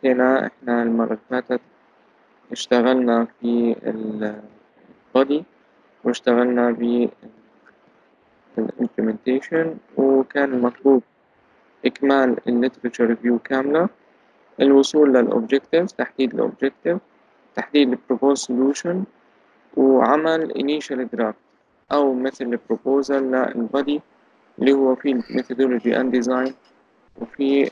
حكينا إحنا المرة اللي فاتت اشتغلنا في البودي واشتغلنا بالimplementation، وكان المطلوب إكمال الليترشر ريفيو كاملة، الوصول للأوبجيكتيف، تحديد الأوبجيكتيف، تحديد البروبوز سولوشن، وعمل initial draft أو مثل البروبوزال للبودي اللي هو في الميثودولوجي اند ديزاين وفي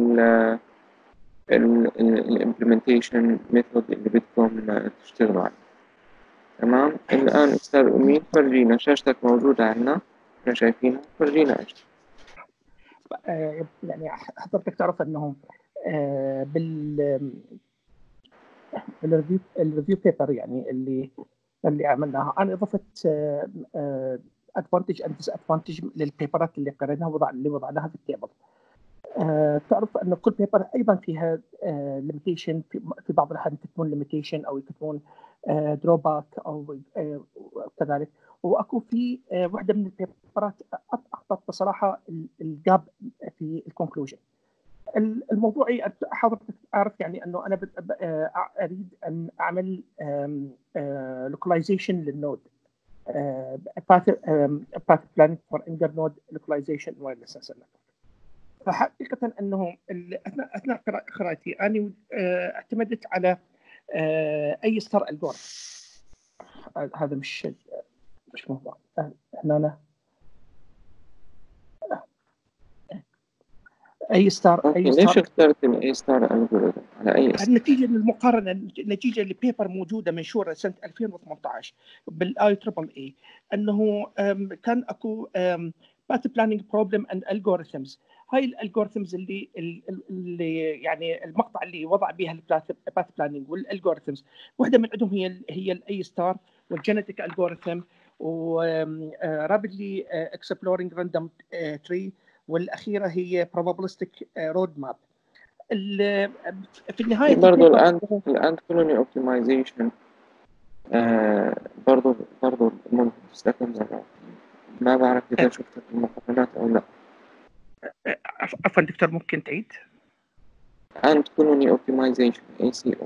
الامبلمنتيشن ميثود اللي بدكم تشتغلوا عليه. تمام. الآن أستاذ أمين فرجينا، شاشتك موجودة عندنا، احنا شايفينها، فرجينا ايش. يعني حضرتك تعرف انه الريفيو بيبر يعني اللي عملناها انا اضفت ادفانتج اند ديس ادفانتج للبيبرات اللي قريناها اللي وضعناها في التيبل. تعرف ان كل بيبر ايضا فيها ليميتيشن، في بعض الاحيان يكتبون ليميتيشن او يكتبون دروباك او كذلك. واكو في واحده من البيبرات اعطت بصراحه الجاب في الكونكلوجن. الموضوعي حضرتك عارف يعني انه انا اريد ان اعمل لوكاليزيشن للنود، path planning for inner node localization wireless. فحقيقة أنه أثناء قراءتي أنا اعتمدت على أي ستار الجوريثم. هذا مش موضوع هنا. أي ستار ليش اخترت الأي ستار الجوريثم على أي اسم؟ النتيجة للمقارنة، النتيجة لبيبر موجودة منشورة سنة 2018 بالاي تريبل اي، أنه كان أكو path planning problem and algorithms. هاي الالجوريثمز اللي يعني المقطع اللي وضع بها الباث بلاننج والالجوريثمز، واحده من عندهم هي الاي ستار والجينيتيك الجوريثم ورابيدلي اكسبلورينج راندوم تري، والاخيره هي probabilistic رود ماب. في النهايه برضه الان كولوني اوبتمايزيشن برضه ممكن تستخدم. ما بعرف اذا شفت المقارنات او لا. عفوا دكتور ممكن تعيد؟ and colony optimization ACO.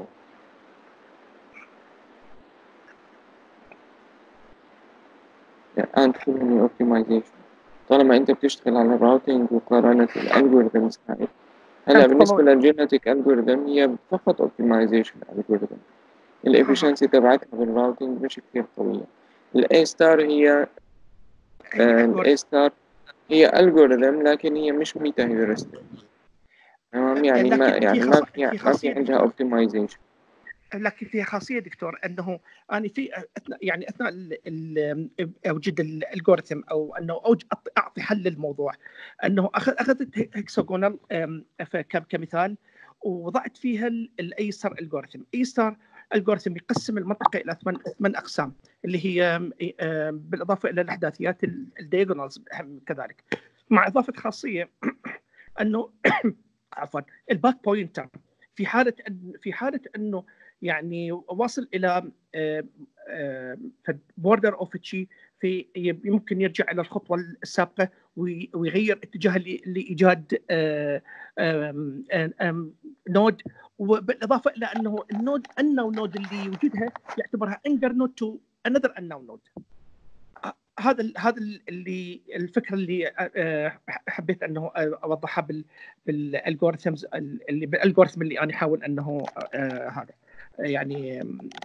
and colony optimization طالما انت بتشتغل على الراوتينج وقارنة الالجوريثمز هاي. هلا بالنسبة للجينيتيك الجوريثم هي فقط اوبتمايزيشن الجوريثم، الافشنسي تبعتها بالراوتينج مش كثير قوية. الاي ستار هي الاي ستار هي الجوريثم لكن هي مش ميتا هيورستيك. تمام. يعني ما في عندها اوبتمايزيشن، لكن فيها خاصيه دكتور انه انا في اثناء اوجد الالجوريثم او انه اعطي حل للموضوع، انه اخذت هكساجونال كمثال ووضعت فيها الاي ستار الجوريثم. اي ستار الجوريثم يقسم المنطقه الى 8 اقسام، اللي هي بالاضافه الى الاحداثيات الدياجونالز كذلك، مع اضافه خاصيه انه عفوا الباك بوينتر في حاله انه يعني وصل الى بوردر اوف شيء، في يمكن يرجع الى الخطوه السابقه ويغير اتجاه لايجاد نود، وبالاضافه الى انه النود النود اللي يوجدها يعتبرها انجر نود تو انذر نود. هذا اللي الفكره اللي حبيت انه اوضحها بالالجوريثمز اللي انا احاول انه هذا يعني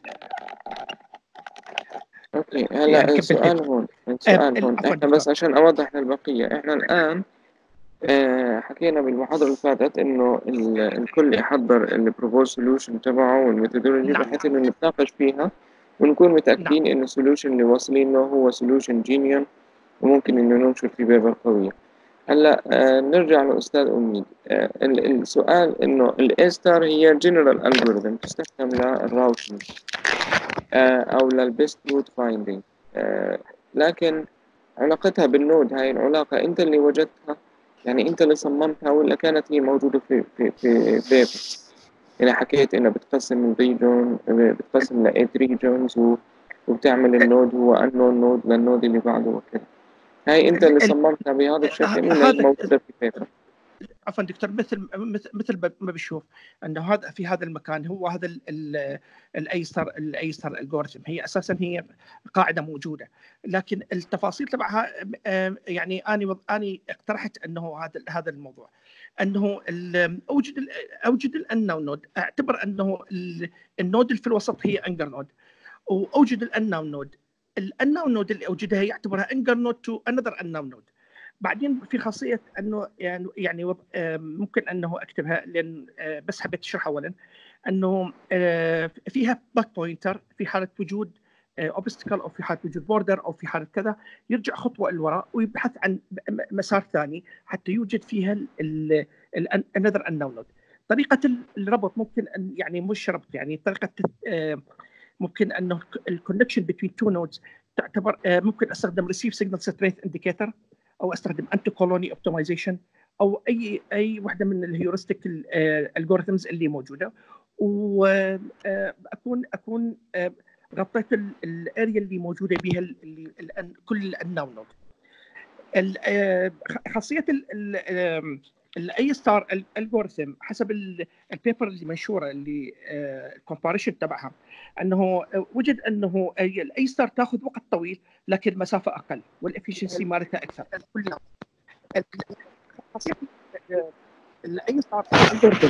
اوكي. هلا يعني السؤال هون احنا بس عشان اوضح للبقيه، احنا الان حكينا بالمحاضره اللي فاتت انه الكل يحضر البروبوز سولوشن تبعه والميثودولوجي بحيث انه نتناقش فيها ونكون متاكدين انه السولوشن اللي واصلين له هو سولوشن جينيون وممكن انه ننشر فيه بيبر قويه. هلا نرجع لاستاذ اميد. السؤال انه الاي ستار هي جنرال الجوريثم تستخدم للراوتينج او للبيست نود فايندينج، لكن علاقتها بالنود هاي العلاقه انت اللي وجدتها، يعني انت اللي صممتها ولا كانت هي موجوده في بيبر؟ يعني حكيت انه بتقسم الريجون، بتقسم ل 8 ريجونز وبتعمل النود هو unknown نود للنود اللي بعده وكذا. هاي انت اللي صممتها بهذا الشكل ولا هي موجوده في بيبر؟ عفوا دكتور، مثل ما بشوف انه هذا في هذا المكان هو هذا الايسر الجوريثم، هي اساسا هي قاعده موجوده، لكن التفاصيل تبعها يعني اني اقترحت انه هذا الموضوع، انه اوجد الانون نود، اعتبر انه النود اللي في الوسط هي انجر نود، واوجد الانون نود. الانون نود اللي اوجدها يعتبرها انجر نود تو انذر انون نود. بعدين في خاصيه انه يعني ممكن انه اكتبها، لان بس حبيت اشرحها اولا، انه فيها باك بوينتر في حاله وجود اوبستكل، او في حاله وجود بوردر، او في حاله كذا، يرجع خطوه للوراء ويبحث عن مسار ثاني حتى يوجد فيها another unknown node. طريقه الربط ممكن ان يعني مش ربط، يعني طريقه ممكن انه الكونكشن بين تو نودز تعتبر ممكن استخدم ريسيف سيجنال سترينث انديكيتور، او استخدم انتي كولوني اوبتمايزيشن، او اي واحده من الهيورستيك الجوريثمز اللي موجوده، واكون غطيت الاريا اللي موجوده بها كل الانون نود. خاصيه الاي ستار الجوريثم حسب البيبر اللي منشوره، اللي الكومباريشن تبعها، انه وجد انه الاي ستار تاخذ وقت طويل لكن مسافه اقل، والافشنسي مالتها اكثر كلها. خاصيه الاي ستار الجوريثم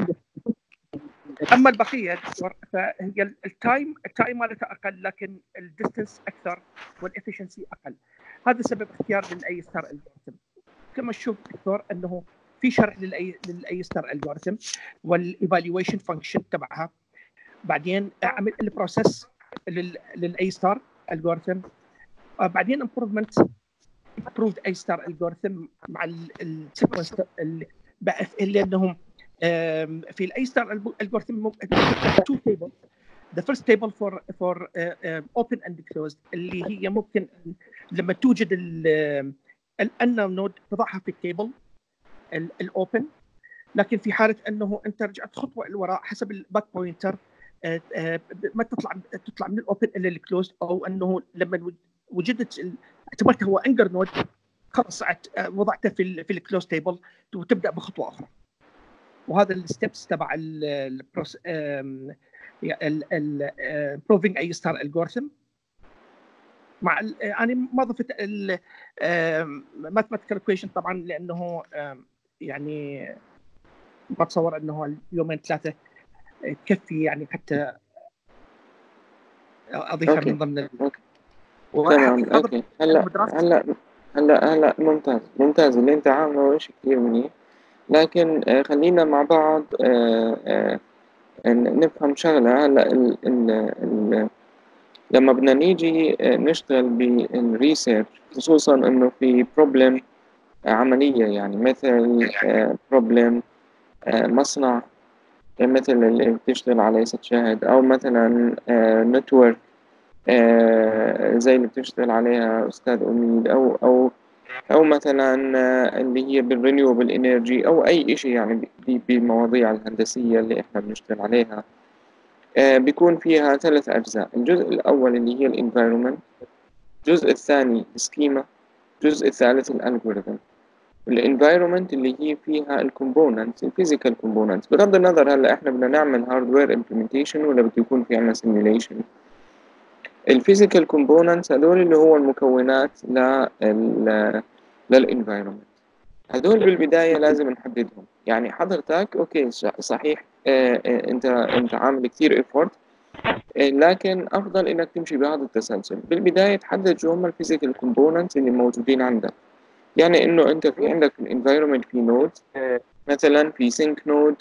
اما البقيه فهي التايم مالتها اقل، لكن الديستنس اكثر والافشنسي اقل. هذا سبب اختيار للاي ستار الجوريثم. كما تشوف دكتور انه في شرح للاي ستار الجوريثم والايفالويشن فانكشن تبعها، بعدين اعمل البروسيس للاي ستار الجوريثم، بعدين امبروفمنت امبروفد اي ستار الجوريثم مع السيكونس اللي انهم في الاي ستار الجوريثم تو تيبل. The first table for open and closed، اللي هي ممكن لما توجد الانون نود تضعها في التيبل الاوبن، لكن في حاله انه انت رجعت خطوه للوراء حسب الباك بوينتر ما تطلع من الاوبن الى الكلوزد، او انه لما وجدت اعتبرته هو انجر نود خلاص وضعته في الكلوز تيبل وتبدا بخطوه اخرى. وهذا الستبس تبع البروفينج اي ستار الجوريثم مع انا ما ضفت الماثماتيكال ايكويشن طبعا، لانه يعني ما اتصور انه اليومين ثلاثه تكفي يعني حتى اضيفها من ضمن تمام. اوكي. هلا ممتاز اللي انت عامله شيء كثير منيح، لكن خلينا مع بعض نفهم شغله. هلا لما بدنا نيجي نشتغل بالريسيرش، خصوصا انه في بروبلم عمليه، يعني مثل بروبلم مصنع مثل اللي بتشتغل عليه ستشاهد، او مثلا نتورك زي اللي بتشتغل عليها أستاذ أميد، أو مثلا اللي هي بالرينيوبل إنرجي، أو أي إشي يعني بالمواضيع الهندسية اللي إحنا بنشتغل عليها. بيكون فيها 3 أجزاء: الجزء الأول اللي هي الانفايرومنت، الجزء الثاني السكيما، الجزء الثالث الالجوريثم. الانفايرومنت اللي هي فيها الكومبوننتس، الفيزيكال كومبوننتس، بغض النظر هلا احنا بدنا نعمل هاردوير امبلمنتيشن ولا بده يكون في عندنا سيميوليشن. الفيزيكال كومبوننتس هدول اللي هو المكونات للانفايرومنت، هدول بالبداية لازم نحددهم. يعني حضرتك اوكي صحيح انت عامل كتير effort، لكن افضل انك تمشي بهذا التسلسل. بالبداية تحدد شو هم الفيزيكال كومبوننتس اللي موجودين عندك. يعني انه انت في عندك في الانفايرومنت في نود، مثلا في سينك نود،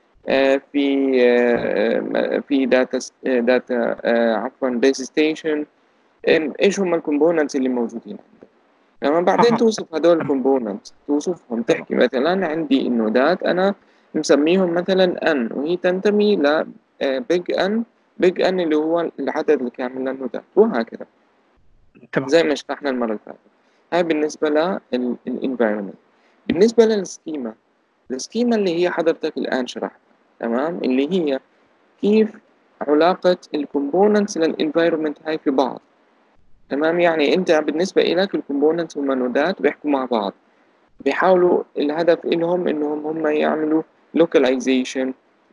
في داتا عفوا بيس ستيشن. ايش هم الكومبوننتس اللي موجودين عندك؟ لما بعدين توصف هدول الكومبوننتس، توصفهم، تحكي مثلا عندي النودات انا مسميهم مثلا ان، وهي تنتمي ل بيج ان اللي هو العدد الكامل للنودات، وهكذا زي ما شرحنا المره اللي فاتت. هاي بالنسبه للانفايرمنت. بالنسبه للسكيما، السكيما اللي هي حضرتك الان شرحتها، تمام، اللي هي كيف علاقة الكومبوننتس للانفايرومنت هاي في بعض. تمام، يعني انت بالنسبة إليك الكومبوننتس هم نودات بيحكوا مع بعض. بيحاولوا الهدف إلهم إنهم هم يعملوا localization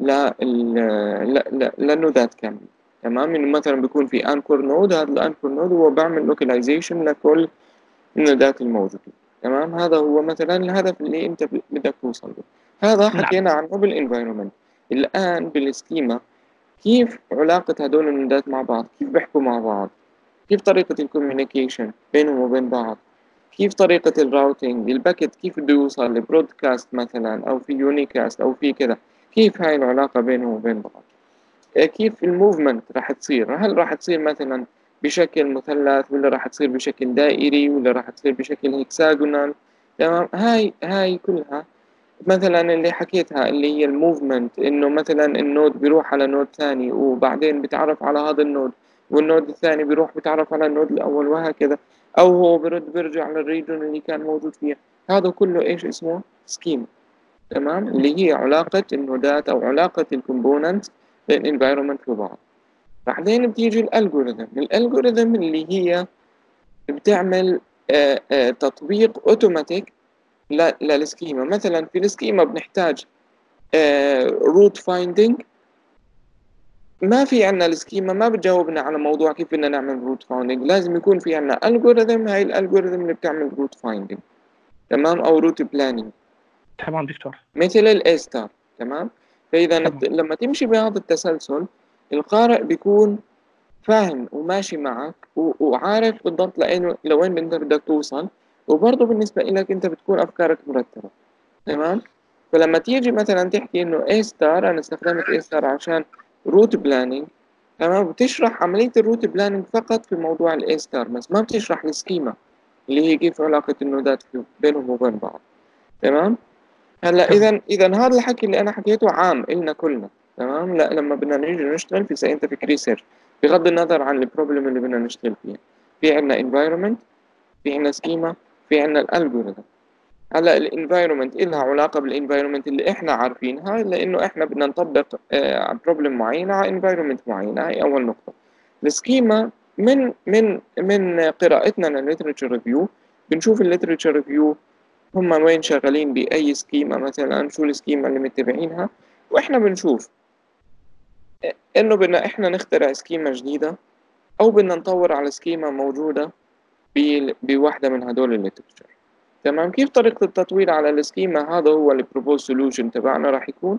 للنودات كاملة. تمام، إنه مثلا بيكون في أنكور نود، هذا الأنكور نود هو بعمل localization لكل النودات الموجودة. تمام، هذا هو مثلا الهدف اللي أنت بدك توصل له. هذا نعم. حكينا عنه بالenvironment. الآن بالسكيما، كيف علاقة هدول النودات مع بعض، كيف بيحكوا مع بعض، كيف طريقة الكوميونيكيشن بينهم وبين بعض، كيف طريقة الراوتينج، الباكت كيف بده يوصل لبرودكاست مثلا أو في يونيكاست أو في كذا، كيف هاي العلاقة بينهم وبين بعض. كيف الموفمنت راح تصير، هل راح تصير مثلا بشكل مثلث، ولا راح تصير بشكل دائري، ولا راح تصير بشكل هيكساجونال. تمام، هاي كلها مثلا اللي حكيتها اللي هي الموفمنت، انه مثلا النود بيروح على نود ثاني وبعدين بيتعرف على هذا النود، والنود الثاني بيروح بيتعرف على النود الاول وهكذا، او هو بيرجع للريجن اللي كان موجود فيها. هذا كله ايش اسمه؟ سكيم. تمام، اللي هي علاقة النودات او علاقة الكومبوننت بالانفايرمنت ببعض. بعدين بتيجي الالجوريثم اللي هي بتعمل تطبيق اوتوماتيك للسكيما. مثلا في السكيما بنحتاج روت فايندينج. ما في عنا السكيما ما بتجاوبنا على موضوع كيف بدنا نعمل روت فايندينج، لازم يكون في عنا الجوريثم، هاي الالجوريثم اللي بتعمل روت فايندينج. تمام، او روت بلاننج، تمام دكتور. مثل الاي ستار. تمام، فاذا تمام. لما تمشي بهذا التسلسل، القارئ بيكون فاهم وماشي معك وعارف بالضبط لوين انت بدك توصل. وبرضه بالنسبة لك انت بتكون افكارك مرتبة. تمام، فلما تيجي مثلا تحكي انه اي ستار، انا استخدمت اي ستار عشان روت بلاننج. تمام، بتشرح عملية الروت بلاننج فقط في موضوع الاي ستار، بس ما بتشرح السكيما اللي هي كيف علاقة النودات بينهم وبين بعض. تمام، هلا تمام. اذا هذا الحكي اللي انا حكيته عام إلنا كلنا. تمام، لا لما بدنا نيجي نشتغل في ساينتفك ريسيرش، بغض النظر عن البروبلم اللي بدنا نشتغل فيها، في عندنا environment، في عندنا سكيما، في عندنا الالجوريثم. هلا الانفايرمنت إلها علاقة بالانفايرمنت اللي احنا عارفينها، لانه احنا بدنا نطبق بروبلم معينة على انفايرمنت معينة. هاي اول نقطة. السكيما من قراءتنا للليترشر ريفيو، بنشوف الليترشر ريفيو هم وين شغالين بأي سكيما، مثلا شو السكيما اللي متبعينها، واحنا بنشوف انه بدنا احنا نخترع سكيما جديدة، او بدنا نطور على سكيما موجودة بواحدة من هدول الليترشر. تمام، كيف طريقة التطوير على السكيما؟ هذا هو البروبوز سولوشن تبعنا راح يكون.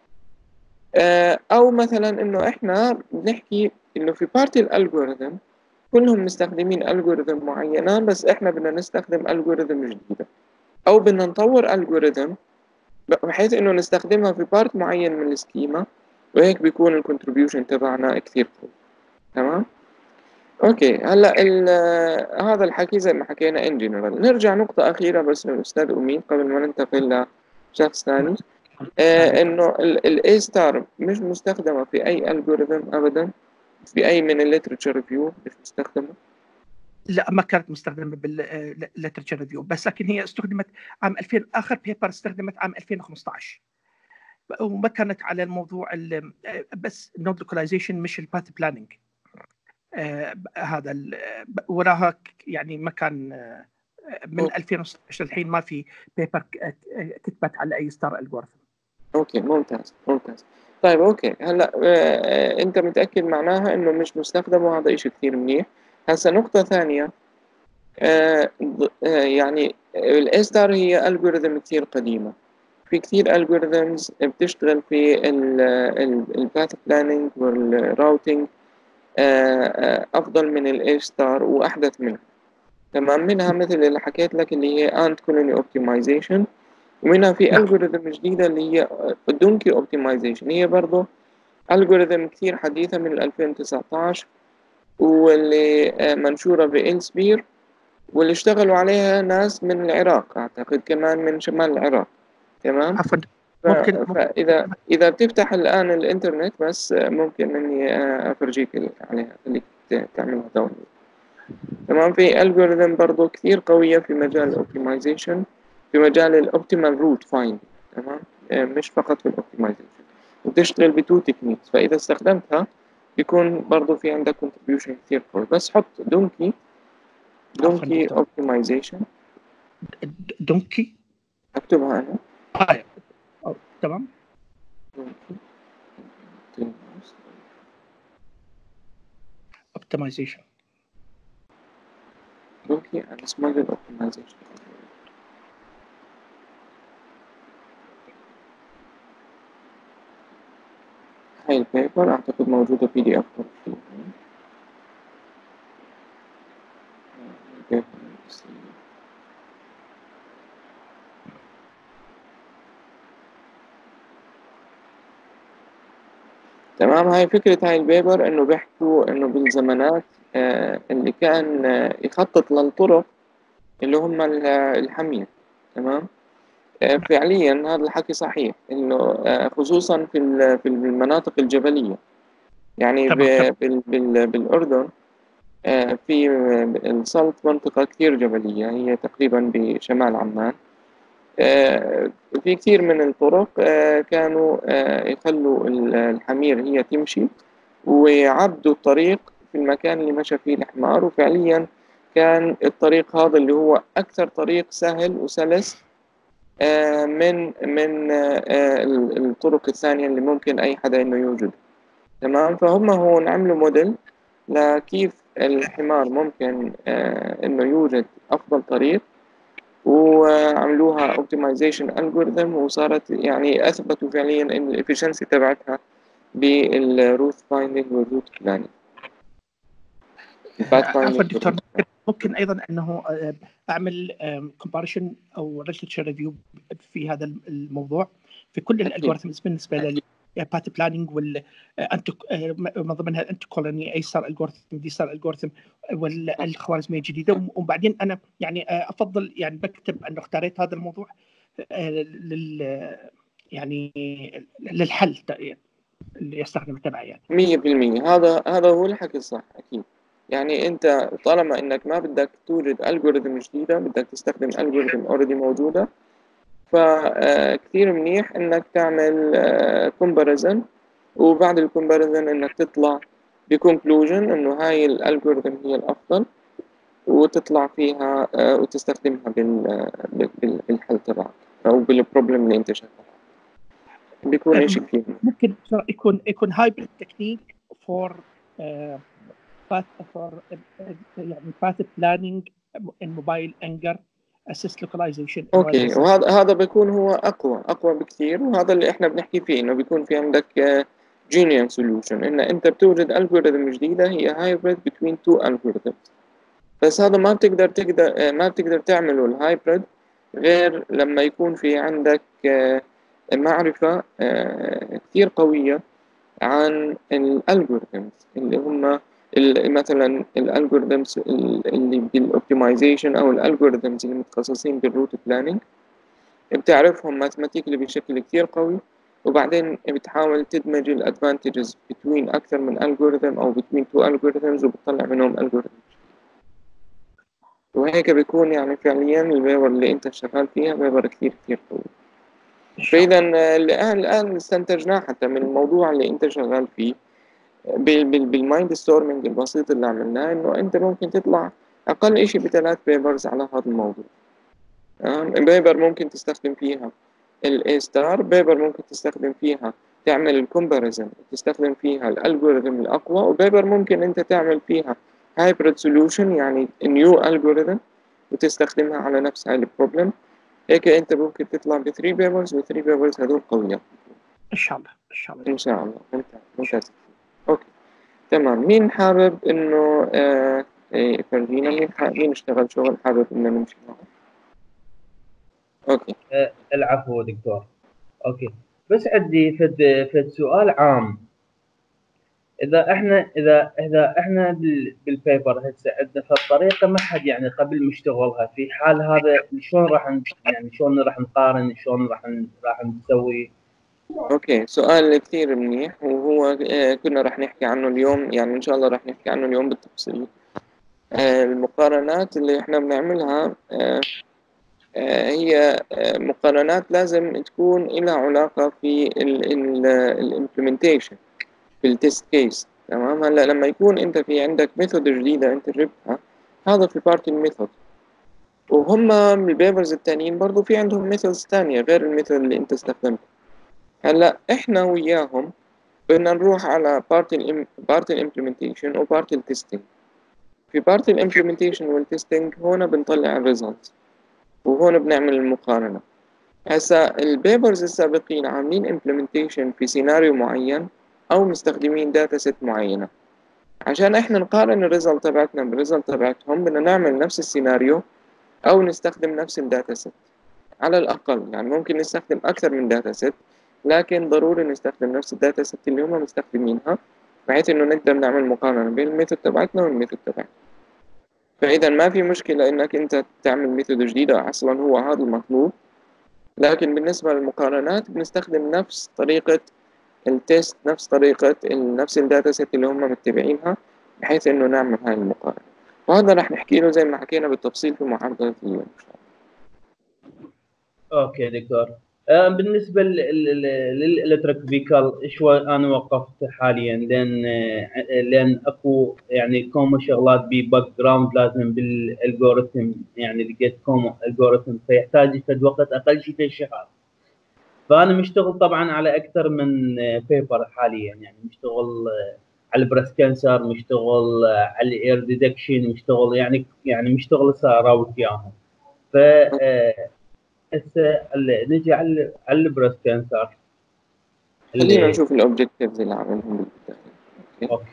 او مثلا انه احنا بنحكي انه في بارتي الالجوريثم كلهم مستخدمين الجوريثم معينة، بس احنا بدنا نستخدم الجوريثم جديدة، او بدنا نطور الجوريثم بحيث انه نستخدمها في بارت معين من السكيما، وهيك بيكون الكونتريبيوشن تبعنا كثير قوي. تمام، اوكي. هلا هذا الحكي زي ما حكينا ان جنرال. نرجع نقطة أخيرة بس للأستاذ أمين قبل ما ننتقل لشخص ثاني. نعم دكتور. إنه الاي ستار مش مستخدمة في أي ألجوريثم أبدا، في أي من الليترشر ريفيو مش مستخدمة. لا، ما كانت مستخدمه بالليترشر ريفيو، بس لكن هي استخدمت عام 2000. اخر بيبر استخدمت عام 2015، وما كانت على الموضوع بس النود لوكاليزيشن مش الباث بلاننج. هذا وراها يعني ما كان من 2016 الحين ما في بيبر كتبت على اي ستار الجوريثم. اوكي، ممتاز ممتاز. طيب اوكي، هلا انت متأكد معناها انه مش مستخدم، وهذا اشي كثير منيح. هسا نقطة ثانية. يعني الاي ستار هي الجوريثم كثير قديمة. في كثير الجوريثمز بتشتغل في الباث بلاننج والراوتينج افضل من الاي ستار واحدث منها. تمام، منها مثل اللي حكيت لك اللي هي انت كولوني اوبتمايزيشن، ومنها في نعم. الجوريثم جديدة اللي هي دونكي اوبتمايزيشن. هي برضه الجوريثم كثير حديثة من 2019، واللي منشورة بإلسبير، واللي اشتغلوا عليها ناس من العراق، أعتقد كمان من شمال العراق. تمام، عفوا. ممكن فإذا بتفتح الآن الإنترنت بس ممكن إني أفرجيك عليها، خليك تعملها داونلود. تمام، في الجوريثم برضو كثير قوية في مجال الأوبتمايزيشن، في مجال الأوبتيمال روت فايند. تمام، مش فقط في الأوبتمايزيشن، وبتشتغل بتو تكنيكس، فإذا استخدمتها بيكون برضو في عندك contribution كثير قوي. بس حط عفوا دونكي دكتور. اوبتمايزيشن. دونكي. أكتبها أنا. تمام. optimization. اوكي and smart optimization. هاي البيبر أعتقد موجودة PDF فيها. تمام. هاي فكرة هاي البيبر إنه بيحكوا إنه بالزمانات اللي كان يخطط للطرق اللي هم الحمير. تمام. فعليا هذا الحكي صحيح، إنه خصوصا في المناطق الجبلية. يعني بالأردن في السلط منطقة كثير جبلية، هي تقريبا بشمال عمان. في كثير من الطرق كانوا يخلوا الحمير هي تمشي ويعدوا الطريق في المكان اللي مشى فيه الحمار، وفعليا كان الطريق هذا اللي هو أكثر طريق سهل وسلس من الطرق الثانية اللي ممكن أي حدا إنه يوجد. تمام. فهم هون عملوا موديل لكيف الحمار ممكن إنه يوجد أفضل طريق، وعملوها اوبتمايزيشن الجوريثم، وصارت يعني اثبتوا فعليا ان الافشنسي تبعتها بالروت فايندينج والروت بلاننج. عفوا دكتور، ممكن ايضا انه اعمل كومباريشن او ليترشر ريفيو في هذا الموضوع في كل الالجوريثمز بالنسبه للباث بلاننج من ضمنها الانتي كولوني، اي ستار الجوريثم، دي ستار الجوريثم، والخوارزميه الجديده. وبعدين انا يعني افضل يعني بكتب انه اختاريت هذا الموضوع يعني للحل اللي يستخدم تبعي يعني 100%. هذا هو الحكي الصح اكيد. يعني انت طالما انك ما بدك توجد الجوريثم جديده، بدك تستخدم الجوريثم اوريدي موجوده، فكثير منيح انك تعمل كومباريزن، وبعد الكومباريزن انك تطلع بكونكلوجن انه هاي الالجوريثم هي الافضل، وتطلع فيها وتستخدمها بالحل تبعك او بالبروبلم اللي انت شغال بيكون شيء كثير ممكن يكون هايبريد تكنيك فور يعني باث بلاننج ان موبايل انجر اسيست لوكاليزيشن. اوكي. وهذا بيكون هو اقوى بكثير، وهذا اللي احنا بنحكي فيه، انه بيكون في عندك جينيان سوليوشن، ان انت بتوجد الجوريثم جديده هي هايبريد بين تو الجوريثمز. بس هذا ما بتقدر تعمله الهايبريد غير لما يكون في عندك معرفة كثير قوية عن الالجوريثمز اللي هم مثلا الالجوريثمز اللي بالاوبتمايزيشن، او الالجوريثمز اللي متخصصين بالروت بلاننج، بتعرفهم ماثيماتيكلي بشكل كثير قوي، وبعدين بتحاول تدمج الادفانتجز بين اكثر من الجوريثم او بين تو الجوريثمز، وبتطلع منهم الجوريثم. وهيك بيكون يعني فعليا البيبر اللي انت شغال فيها بيبر كثير كثير قوي. فاذا الان استنتجناه حتى من الموضوع اللي انت شغال فيه بالمايند ستورمينج البسيط اللي عملناه، انه انت ممكن تطلع اقل شيء ب3 بيبرز على هذا الموضوع. بيبر ممكن تستخدم فيها الاي ستار، بيبر ممكن تستخدم فيها تعمل الكومباريزن، تستخدم فيها الالجوريثم الاقوى، وبيبر ممكن انت تعمل فيها هايبريد سوليوشن، يعني نيو الجوريثم، وتستخدمها على نفس هاي البروبلم. هيك انت ممكن تطلع ب3 بيبرز، و3 بيبرز هذول قوية ان شاء الله. ان شاء الله. ان شاء الله. ممتاز. اوكي تمام. مين حابب انه يفرجينا مين اشتغل شغل حابب انه نمشي معه؟ اوكي. العفو دكتور. اوكي، بس عندي فد سؤال عام. اذا احنا بالبيبر هسه عندنا فالطريقه ما حد يعني قبل مشتغلها، في حال هذا شلون راح نقارن، شلون راح نسوي؟ اوكي، سؤال كثير منيح، وهو كنا راح نحكي عنه اليوم، يعني ان شاء الله راح نحكي عنه اليوم بالتفصيل. المقارنات اللي احنا بنعملها هي مقارنات لازم تكون لها علاقة في الامبلمنتيشن، في التست كيس. تمام. هلا لما يكون انت في عندك ميثود جديدة انت جبتها، هذا في بارت الميثود. وهم البيبرز التانيين برضو في عندهم ميثودز تانية غير الميثود اللي انت استخدمته. هلا احنا وياهم بدنا نروح على بارت الامبلمنتيشن وبارت التستنج. في بارت الامبلمنتيشن والتستنج هون بنطلع الريزلت، وهون بنعمل المقارنة. هسا البيبرز السابقين عاملين امبلمنتيشن في سيناريو معين او مستخدمين داتا سيت معينة. عشان احنا نقارن الريزلت تبعتنا بالريزلت تبعتهم بدنا نعمل نفس السيناريو او نستخدم نفس الداتا سيت على الاقل. يعني ممكن نستخدم اكثر من داتا سيت، لكن ضروري نستخدم نفس الداتا سيت اللي هم مستخدمينها، بحيث انه نقدر نعمل مقارنة بين الميثود تبعتنا والميثود تبعتنا. فاذا ما في مشكلة انك انت تعمل ميثود جديدة، اصلا هو هذا المطلوب. لكن بالنسبة للمقارنات بنستخدم نفس طريقة التيست، نفس الداتا سيت اللي هم متبعينها، بحيث انه نعمل هاي المقارنة. وهذا رح نحكي له زي ما حكينا بالتفصيل في محاضرة اليوم إن شاء الله. اوكي دكتور. بالنسبه للالكتريك فيكال شوي انا وقفت حاليا لان اكو يعني كوم شغلات بباك جراوند لازم بالالجوريثم، يعني لقيت كوم الجوريثم فيحتاج فد وقت اقل شيء في شهر. فانا مشتغل طبعا على اكثر من بيبر حاليا، يعني مشتغل على البريست كانسر، مشتغل على الاير ديتكشن، مشتغل يعني مشتغل راوت وياهم. ف هسه نجي على البريست كانسر. خلينا نشوف الأوبجيكتيفز اللي عملهم بالبداية. اوكي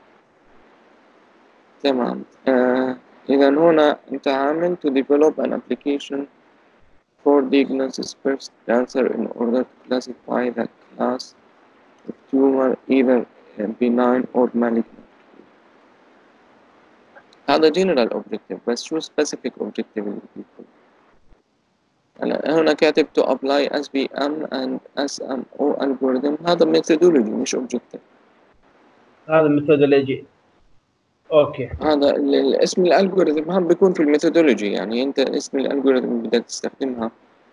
تمام. إذا هنا أنت عامل to develop an application for diagnosis breast cancer in order to classify the class of tumor either benign or malignant. هذا general objective، بس شو specific objective اللي بيكون؟ هنا كاتب to apply SBM and SMO algorithm. هذا methodology مش objective. هذا الميثودولوجي. اوكي هذا اسم الالجوريثم هم بيكون في الميثودولوجي، يعني انت اسم الالجوريثم اللي بدك تستخدمها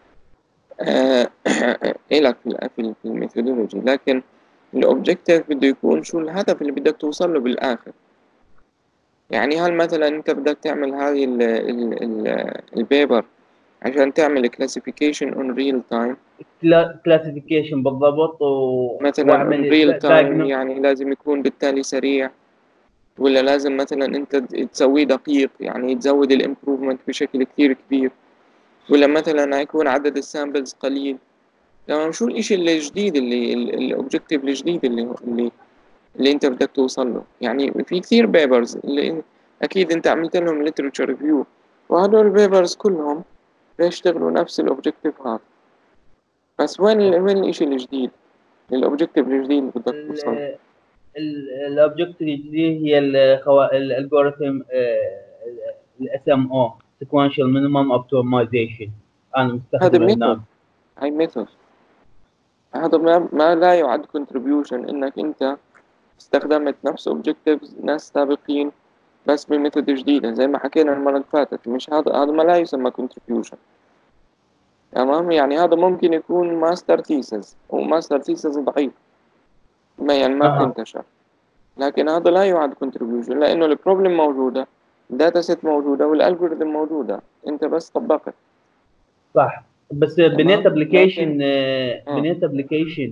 إلك في الميثودولوجي، لكن الاوبجيكتيف بده يكون شو الهدف اللي بدك توصل له بالاخر. يعني هل مثلا انت بدك تعمل هذه البيبر عشان تعمل كلاسيفيكيشن اون ريل تايم، كلاسيفيكيشن بالضبط، مثلا اون واعمل ريل تايم يعني لازم يكون بالتالي سريع، ولا لازم مثلا انت تسويه دقيق يعني تزود الامبروفمنت بشكل كتير كبير، ولا مثلا هيكون عدد السامبلز قليل. تمام. شو الاشي الجديد الاوبجيكتيف الجديد اللي انت بدك توصل له؟ يعني في كثير بيبرز اللي اكيد انت عملت لهم literature ريفيو، وهدول البيبرز كلهم بيشتغلوا نفس الاوبجيكتيف هذا. بس وين الاشي الجديد، الاوبجيكتيف الجديد اللي بدك توصل له؟ الاوبجكت الجديد هي الالجوريثم الاس ام او سيكونشال مينيمم اوبتمايزيشن. انا هذا مستخدم ميثود، هنا. هاي ميثود. هذا ما لا يعد contribution انك انت استخدمت نفس objectives ناس سابقين بس بميثود جديدة زي ما حكينا المرة اللي فاتت. مش هذا ما لا يسمى contribution. تمام. يعني هذا ممكن يكون ماستر ثيسز، وماستر ثيسز ضعيف، ما يعني ما بتنتشر، لكن هذا لا يعد contribution لأنه البروبلم موجودة، الداتا سيت موجودة، والالجوريثم موجودة، انت بس طبقت. صح، بس بنيت تمام. لكن ابلكيشن بنيت ابلكيشن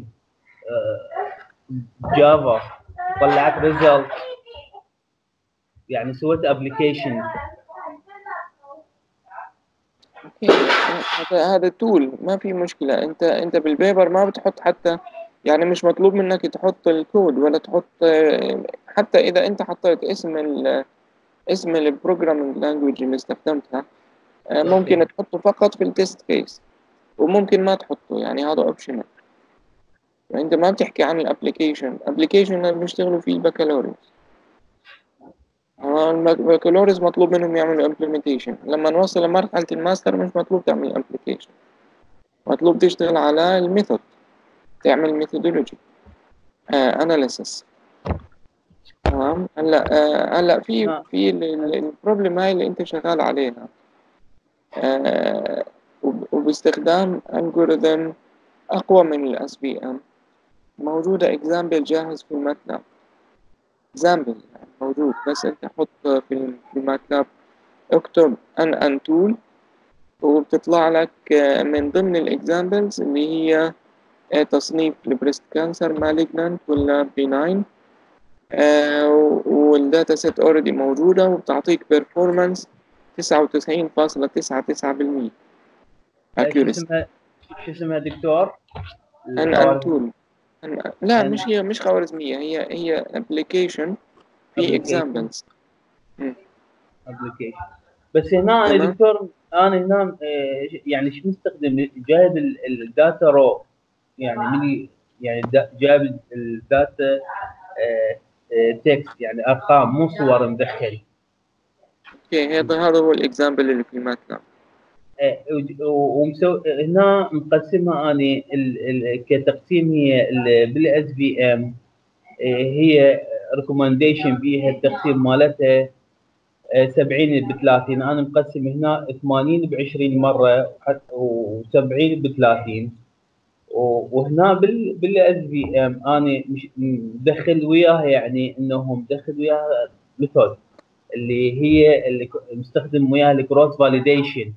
جافا، طلعت ريزلت، يعني سويت ابلكيشن. هذا تول ما في مشكلة. انت بالبيبر ما بتحط حتى، يعني مش مطلوب منك تحط الكود ولا تحط، حتى اذا انت حطيت اسم البروجرامينج لانجويج اللي استخدمتها، ممكن تحطه فقط في التست كيس، وممكن ما تحطه، يعني هذا اوبشنال. انت ما بتحكي عن الابلكيشن اللي بيشتغلوا فيه البكالوريوس. البكالوريوس مطلوب منهم يعملوا implementation، لما نوصل لمرحلة الماستر مش مطلوب تعمل application، مطلوب تشتغل على الميثود، تعمل ميثودولوجي اناليسيس. تمام. هلا في البروبلم هاي اللي انت شغال عليها، وباستخدام الجوريثم اقوى من الاس بي ام. موجودة اكزامبل جاهز في الماتلاب، اكزامبل يعني موجود، بس انت حط في الماتلاب اكتب ان تول وبتطلع لك من ضمن الإكزامبلز اللي هي تصنيف البريست كانسر مالجنانت ولا بيناين، والداتا سيت اوريدي موجودة وبتعطيك بيرفورمانس 99.99% شو accuracy. اسمها شو اسمها دكتور؟ أن تول لا، أن مش خوارزمية، هي application في ابلكيشن examples. ابلكيشن. بس هنا انا تمام. دكتور، انا هنا يعني شو مستخدم؟ جايب الداتا رو، يعني من يعني جايب الداتا تكست، يعني ارقام مو صور مدخل. اوكي، هذا هو الاكزامبل اللي في ماتلاب. هنا مقسمها اني كتقسيم، هي بالاس في ام هي ريكومنديشن بيها التقسيم مالتها 70 ب 30. انا مقسم هنا 80 ب 20 مره و70 ب 30. وهنا بالاس في ام انا مش مدخل وياها، يعني انه مدخل وياها ميثود اللي هي اللي مستخدم وياها الكروس فاليديشن.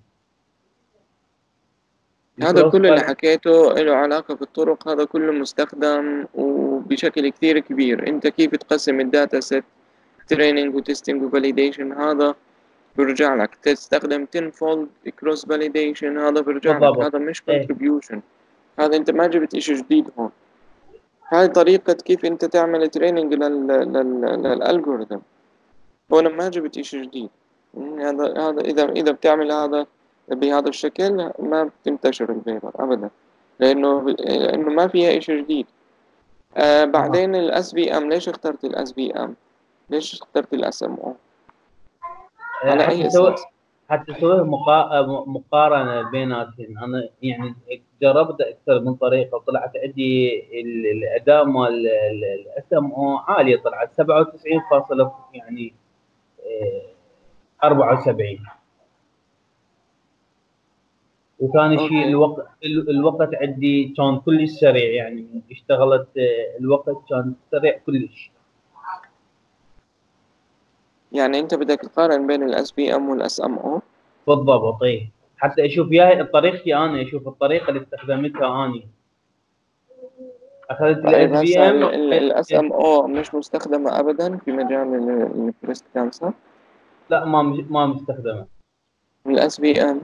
هذا الكروس كل اللي حكيته له علاقة بالطرق، هذا كله مستخدم وبشكل كثير كبير. انت كيف تقسم الداتا سيت، تريننج وتستنج وفاليديشن، هذا برجع لك. تستخدم 10 فولد كروس فاليديشن، هذا برجع لك. بالضبط. هذا مش ايه contribution، هذا انت ما جبت اشي جديد هون. هاي طريقة كيف انت تعمل تريننج للالجوريثم، هون ما جبت اشي جديد. هذا اذا بتعمل هذا بهذا الشكل ما بتنتشر البيبر ابدا، لانه ما فيها اشي جديد. اها. بعدين الاس في ام، ليش اخترت الاس في ام؟ ليش اخترت الاس ام او؟ على حتى اي سوي اساس؟ حتى سوي مقارنه بيناتهم. انا يعني جربت اكثر من طريقه، طلعت عندي الاداء مال الاس ام او عاليه، طلعت 97 فاصلة يعني 74. وثاني شيء اوكي، الوقت عندي كان كلش سريع، يعني اشتغلت الوقت كان سريع كلش. يعني انت بدك تقارن بين الاس في ام والاس ام او. بالضبط. ايه حتى اشوف وياي طريقتي، انا اشوف الطريقه اللي استخدمتها اني. اخذت الاس طيب بي هسا ام. الاس ام او مش مستخدمة ابدا في مجال البريست كانسر. لا، ما مستخدمه. الاس في ام.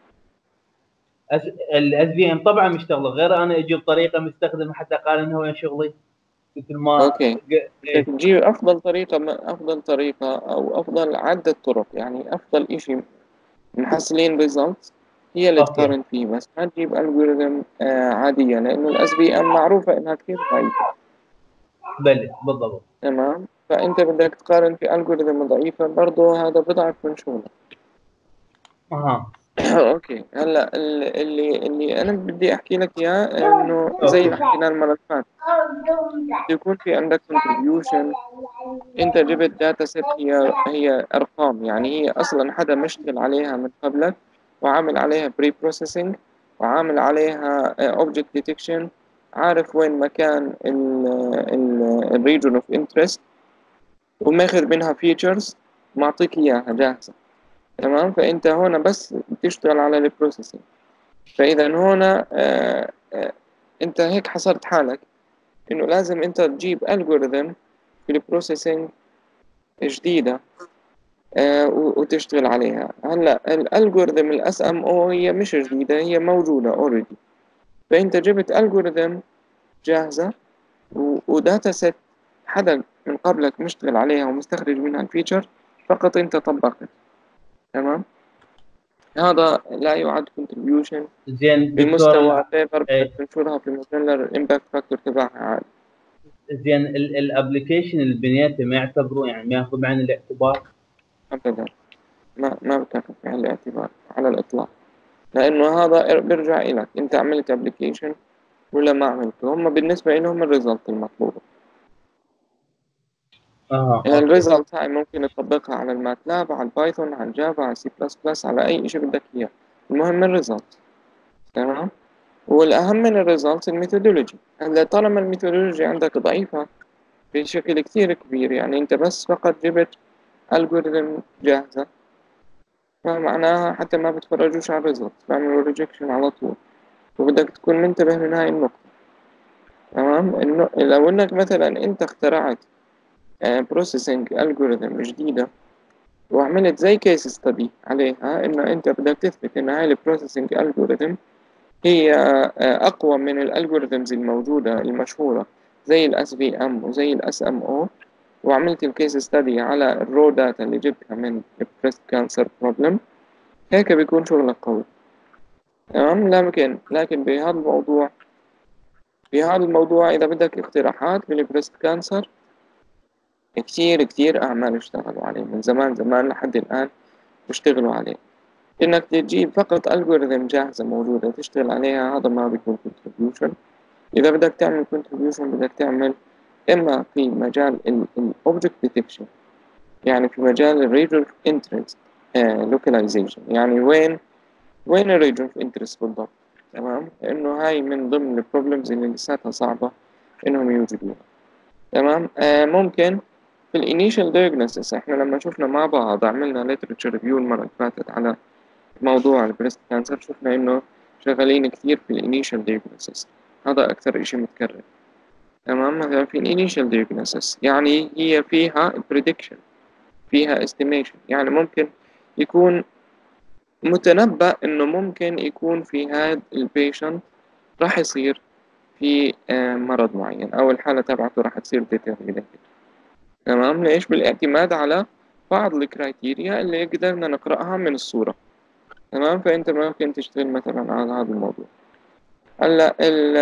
الاس بي ام طبعا مشتغله، غير انا اجيب طريقه مستخدمه حتى اقارنها ويا شغلي مثل ما اوكي، بدك ايه. تجيب افضل طريقة او افضل عدة طرق، يعني افضل اشي محصلين results هي اللي اوكي. تقارن فيه. بس ما تجيب algorithm عادية، لانه الاس في ام معروفة انها كثير ضعيفة. بلى بالضبط. تمام، فانت بدك تقارن في algorithm ضعيفة برضه، هذا بضعف من شغلك. اها. اوكي، هلا اللي انا بدي احكي لك اياه، انه زي اوكي. ما حكينا المرة اللي فاتت، بده يكون في عندك contribution. انت جبت داتا سيت هي ارقام، يعني هي اصلا حدا مشتغل عليها من قبلك وعامل عليها بري بروسيسنج وعامل عليها اوبجكت ديتكشن، عارف وين مكان الريجن اوف انترست، وماخذ منها فيتشرز معطيك اياها جاهزة. تمام، فانت هنا بس بتشتغل على البروسيسنج. فاذا هنا انت هيك حصرت حالك، انه لازم انت تجيب الجوريثم في البروسيسنج جديدة وتشتغل عليها. هلا الالجوريثم الاس ام او هي مش جديدة، هي موجودة اوريدي. فانت جبت الجوريثم جاهزة وداتا سيت حدا من قبلك مشتغل عليها ومستخرج منها الفيتشر، فقط انت طبقت. تمام، هذا لا يعد contribution زين دكتور بمستوى بيبر بدك إيه. تنشرها في المجلة الامباكت فاكتور تبعها عالي. زين الابلكيشن اللي بنيته ما يعتبروا، يعني ما ياخذ بعين الاعتبار؟ ابدا، ما بتاخذ في الاعتبار على الاطلاق، لانه هذا بيرجع إلك انت عملت ابلكيشن ولا ما عملته. هم بالنسبة لهم الريزلت المطلوبة. اها. يعني اوكي. الريزلت هاي ممكن تطبقها على الماتلاب، على البايثون، على الجافا، على السي بلس بلس، على أي شيء بدك إياه. المهم الريزلت. تمام، والأهم من الريزلت الميثودولوجي. هلا طالما الميثودولوجي عندك ضعيفة بشكل كثير كبير، يعني أنت بس فقط جبت algorithm جاهزة فمعناها حتى ما بتفرجوش على الريزلت، بعملوا ريجكشن على طول. وبدك تكون منتبه من هاي النقطة. تمام. إنه لو إنك مثلا أنت اخترعت بروسيسنج ألجوريثم جديدة وعملت زي كيس ستدي عليها، إنه أنت بدك تثبت إن هاي البروسيسنج ألجوريثم هي أقوى من الألجوريثمز الموجودة المشهورة زي ال SVM وزي ال SMO، وعملت الكيس ستدي على الرو داتا اللي جبتها من البريست كانسر بروبلم، هيك بيكون شغلك قوي. تمام. لكن بهذا الموضوع إذا بدك اقتراحات بالبريست كانسر، كتير أعمال اشتغلوا عليه من زمان لحد الآن بيشتغلوا عليه. إنك تجيب فقط ألجوريثم جاهزة موجودة تشتغل عليها، هذا ما بيكون contribution. إذا بدك تعمل contribution بدك تعمل إما في مجال ال object detection، يعني في مجال ال region of interest localization، يعني وين ال region of interest بالضبط. تمام. إنه هاي من ضمن ال problems اللي لساتها صعبة إنهم يوجدوها. تمام. ممكن في ال initial diagnosis، إحنا لما شفنا مع بعض عملنا literature review المرة اللي فاتت على موضوع البريست كانسر، شفنا إنه شغالين كثير في ال initial diagnosis، هذا أكثر إشي متكرر. تمام. مثلا في ال initial diagnosis يعني هي فيها prediction، فيها estimation، يعني ممكن يكون متنبأ إنه ممكن يكون في هذا البيشنت راح يصير في مرض معين، أو الحالة تبعته راح تصير deteriorated. تمام. ليش؟ بالاعتماد على بعض الكرايتيريا اللي قدرنا نقرأها من الصورة. تمام. فأنت ممكن تشتغل مثلا على هذا الموضوع. هلا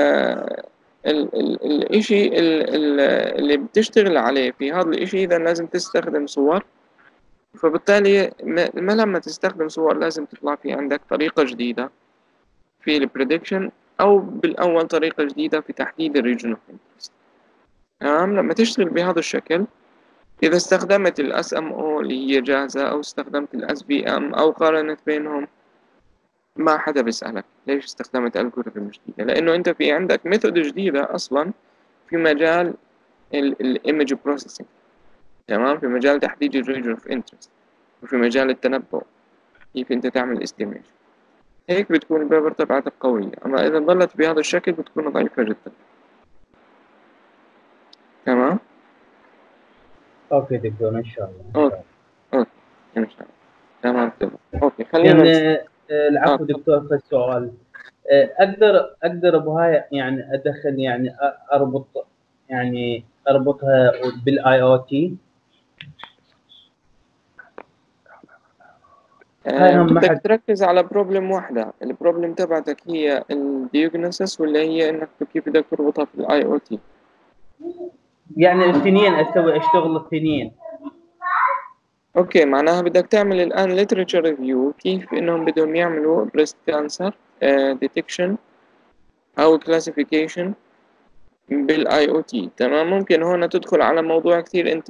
الإشي اللي بتشتغل عليه في هذا الإشي، إذا لازم تستخدم صور، فبالتالي ما لما تستخدم صور لازم تطلع في عندك طريقة جديدة في البريدكشن، أو بالأول طريقة جديدة في تحديد الريجن اوف انترست. تمام. لما تشتغل بهذا الشكل، إذا استخدمت ال SMO اللي هي جاهزة، أو استخدمت ال SVM، أو قارنت بينهم، ما حدا بيسألك ليش استخدمت ألجوريثم جديدة، لأنه أنت في عندك ميثود جديدة أصلا في مجال الإيمج بروسيسنج. تمام. في مجال تحديد الريجن اوف انترست، وفي مجال التنبؤ كيف أنت تعمل استيميشن. هيك بتكون البيبر تبعتك قوية. أما إذا ظلت بهذا الشكل بتكون ضعيفة جدا. تمام. اوكي دكتور، ان شاء الله ان أوكي. شاء الله. أوكي إن شاء الله. تمام كده. أوكي خلينا يعني العفو تفضل. دكتور، في السؤال اقدر بهاي يعني ادخل، يعني اربطها بالاي او تي. هاي هم بدك حد تركز على بروبلم واحدة. البروبلم تبعتك هي الديوجنوسيس، ولا هي إنك كيف بدك تربطها في الآي أو تي؟ يعني الاثنين اشتغل الاثنين. أوكي. معناها بدك تعمل الآن literature review كيف إنهم بدهم يعملوا breast cancer detection أو classification بالاي او تي. تمام. ممكن هنا تدخل على موضوع كثير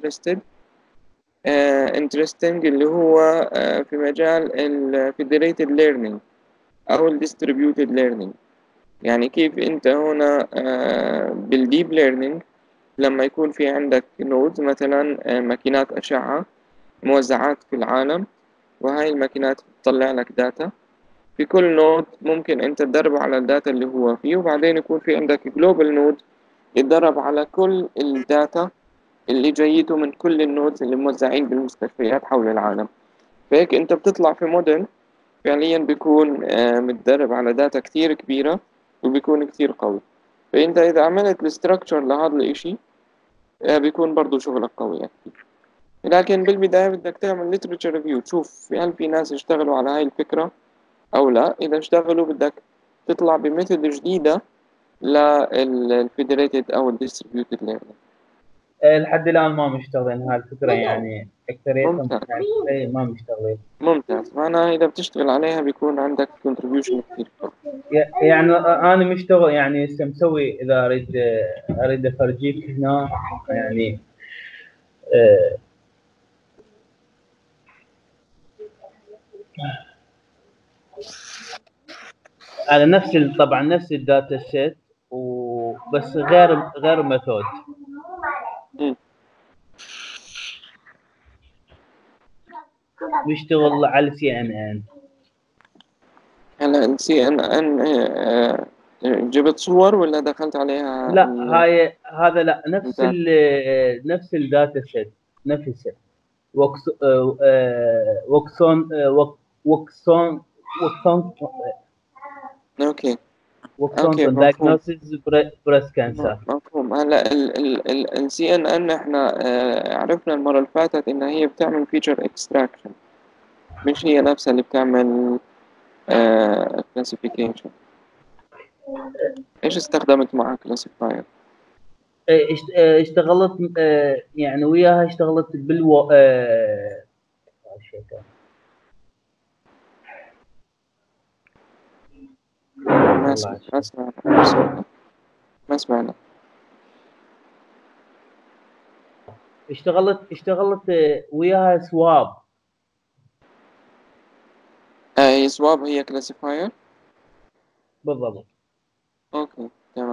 interesting اللي هو في مجال ال federated learning أو ال distributed learning. يعني كيف أنت هنا بالديب ليرنينج لما يكون في عندك نودز، مثلا ماكينات أشعة موزعات في العالم، وهاي الماكينات بتطلع لك داتا. في كل نود ممكن أنت تدربه على الداتا اللي هو فيه، وبعدين يكون في عندك جلوبال نود يتدرب على كل الداتا اللي جايته من كل النودز اللي موزعين بالمستشفيات حول العالم. فهيك أنت بتطلع في موديل فعليا بيكون متدرب على داتا كتير كبيرة، وبيكون كتير قوي. فأنت إذا عملت الستراكشر لهذا الإشي بيكون برضو شغلك قوي أكيد. لكن بالبداية بدك تعمل literature review، تشوف هل في ناس اشتغلوا على هاي الفكرة أو لا. إذا اشتغلوا بدك تطلع بميثود جديدة للفيدريتد أو الديستريبيوتد learning. لحد الان ما مشتغلين هاي الفكره، يعني اكثريتهم ممتاز. يعني ما مشتغلين. ممتاز. معناها إذا بتشتغل عليها بيكون عندك contribution كتير قوي. يعني انا مشتغل، يعني هسه مسوي، اذا اريد افرجيك هنا يعني آه، على طبعا نفس الداتا سيت، وبس غير ميثود. مم. بيشتغل على CNN. هلا ال CNN جبت صور ولا دخلت عليها لا هذا لا، الداتا؟ نفس الداتا سيت نفسه. وكس وكسون وكسون وكسون اوكي اوكي وكسون مفهوم. diagnosis breast cancer. مفهوم. هلا ال CNN احنا عرفنا المرة اللي فاتت ان هي بتعمل فيتشر اكستراكشن، مش هي نفسها اللي بتعمل كلاسيفيكيشن. ايش استخدمت معها كلاسيفاير؟ اشتغلت يعني وياها، اشتغلت ما سمعنا. ما سمعنا. اشتغلت وياها سواب. هي سواب هي كلاسيفاير. بالضبط. اوكي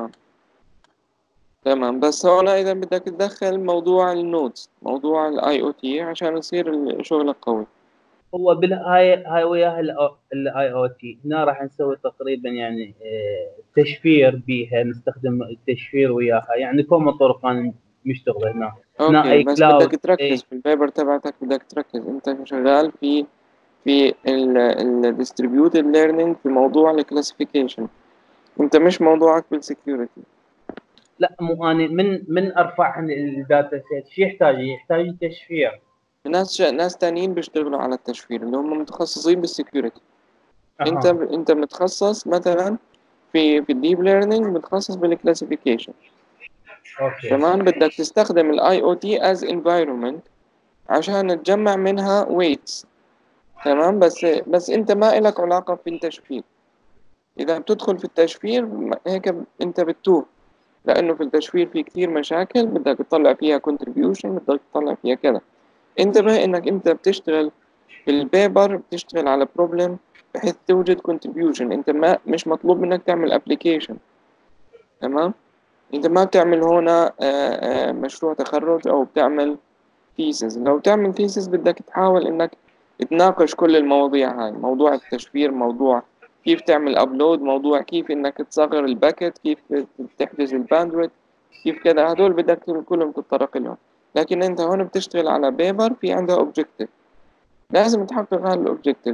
تمام. بس هون اذا بدك تدخل موضوع النودز، موضوع الاي او تي، عشان يصير الشغل قوي. هو هاي وياها الاي او تي. هنا راح نسوي تقريبا يعني تشفير بيها، نستخدم التشفير وياها، يعني كم طرق انا مشتغله هنا. هنا اوكي اي بس كلاود بدك تركز في البيبر تبعتك، بدك تركز انت شغال في الديستريبيوتد ليرنينج، في موضوع الكلاسيفيكيشن، انت مش موضوعك بالسكيورتي. لا مو انا من ارفع الداتا سيت شو يحتاج تشفير. ناس تانيين بيشتغلوا على التشفير اللي هم متخصصين بالسكيورتي. انت اها انت متخصص مثلا في الديب ليرنينج، متخصص بالكلاسيفيكيشن. اوكي. تمام. بدك تستخدم الاي او تي از انفايرمنت عشان تجمع منها ويتس. تمام. بس انت ما إلك علاقة في التشفير. اذا بتدخل في التشفير هيك انت بتتوه، لانه في التشفير في كثير مشاكل بدك تطلع فيها contribution، بدك تطلع فيها كذا. انتبه انك انت بتشتغل في البيبر، بتشتغل على بروبلم بحيث توجد contribution. انت مش مطلوب منك تعمل application. تمام. انت ما بتعمل هنا مشروع تخرج او بتعمل thesis. لو تعمل thesis بدك تحاول انك تناقش كل المواضيع هاي، موضوع التشفير، موضوع كيف تعمل ابلود، موضوع كيف انك تصغر الباكت، كيف تحجز الباندويت، كيف كذا. هدول بدك كلهم تتطرق لهم. لكن انت هون بتشتغل على بيبر في عندها اوبجكتيف، لازم تحقق هذا الاوبجكتيف.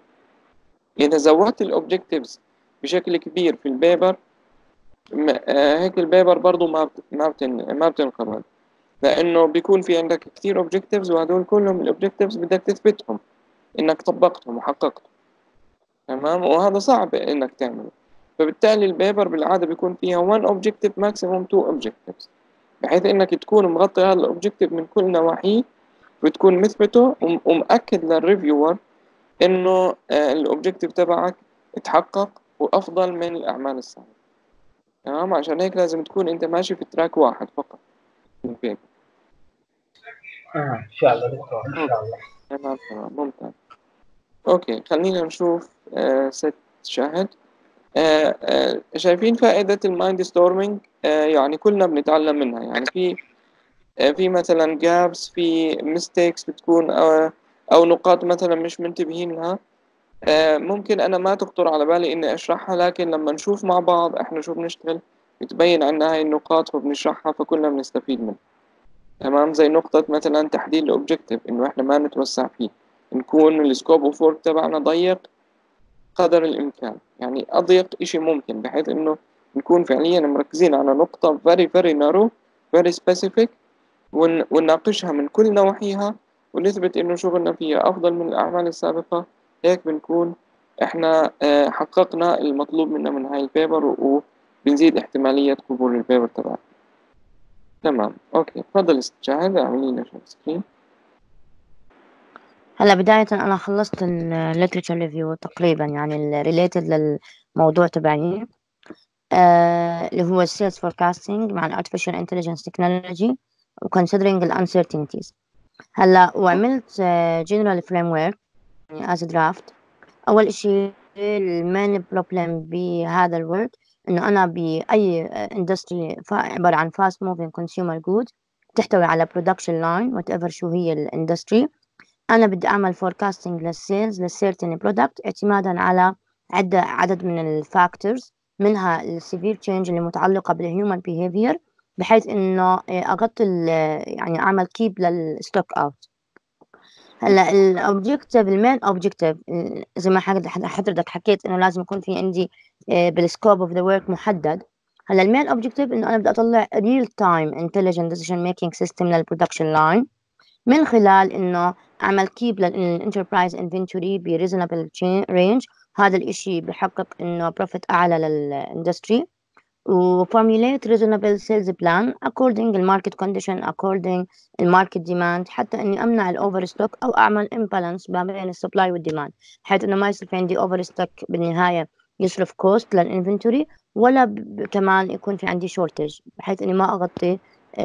إذا زودت الأوبجكتيفز بشكل كبير في البيبر، هيك البيبر برضو ما بتنقبل، لأنه بيكون في عندك كتير أوبجكتيفز، وهدول كلهم الأوبجكتيفز بدك تثبتهم إنك طبقتهم وحققتهم. تمام. وهذا صعب إنك تعمله. فبالتالي البيبر بالعادة بيكون فيها one objective maximum two objectives، بحيث إنك تكون مغطي هذا الأوبجكتيف من كل نواحيه، وتكون مثبته ومأكد للريفيور إنه الأوبجكتيف تبعك اتحقق وأفضل من الأعمال السابقة. تمام. عشان هيك لازم تكون أنت ماشي في تراك واحد فقط في البيبر. ان شاء الله دكتور، ان أوكي شاء الله. تمام ممتاز. أوكي خلينا نشوف ست شاهد. شايفين فائدة المايند ستورمينج؟ يعني كلنا بنتعلم منها. يعني في مثلا جابس، في ميستيكس بتكون أو نقاط مثلا مش منتبهين لها. ممكن أنا ما تخطر على بالي إني أشرحها، لكن لما نشوف مع بعض إحنا شو بنشتغل بتبين عنا هاي النقاط فبنشرحها، فكلنا بنستفيد منها. تمام. زي نقطة مثلا تحديد الأوبجكتيف، إنه إحنا ما نتوسع فيه، نكون السكوب أوف وورك تبعنا ضيق قدر الإمكان، يعني أضيق إشي ممكن، بحيث إنه نكون فعليا مركزين على نقطة very very narrow very specific، ونناقشها من كل نواحيها، ونثبت إنه شغلنا فيها أفضل من الأعمال السابقة. هيك بنكون إحنا حققنا المطلوب منا من هاي البيبر، وبنزيد احتمالية قبول البيبر تبعنا. تمام. أوكي تفضل شاهد، اعملي لنا شير سكرين. هلا بداية أنا خلصت الليترشر ريفيو تقريبا، يعني الريليتد للموضوع تبعي اللي هو السيلز فوركاستنج مع الارتفيشال انتليجنس تكنولوجي وكونسيدرينج الانسرتينتيز. هلا وعملت جنرال فريم ورك يعني از درافت. أول إشي المين بروبلم بهذا الورك إنه أنا بأي اندستري عبارة عن fast moving consumer good تحتوي على production line whatever شو هي الاندستري. أنا بدي أعمل forecasting للسيلز للcertain product اعتمادا على عدد من الفاكتورز، منها السيفير تشينج اللي متعلقة بالهيومن behavior، بحيث إنه أغطي يعني أعمل كيب للستوك أوت. هلا الأوبجيكتيف المين أوبجيكتيف زي ما حضرتك حكيت إنه لازم يكون في عندي بالسكوب اوف ذا ورك محدد. هلا المين أوبجيكتيف إنه أنا بدي أطلع real time intelligent decision making system للبرودكشن لاين، من خلال إنه أعمل كيب للإنتربرايز انفنتوري بريزونبل رينج. هذا الإشي بحقق إنه بروفيت أعلى للإندستري، و formulate reasonable sales plan according الماركت condition according الماركت demand، حتى إني أمنع الأوفر ستوك أو أعمل imbalance ما بين السبلاي والديماند، بحيث إنه ما يصير في عندي أوفر ستوك بالنهاية يصرف كوست للإنفنتوري، ولا كمان يكون في عندي شورتج بحيث إني ما أغطي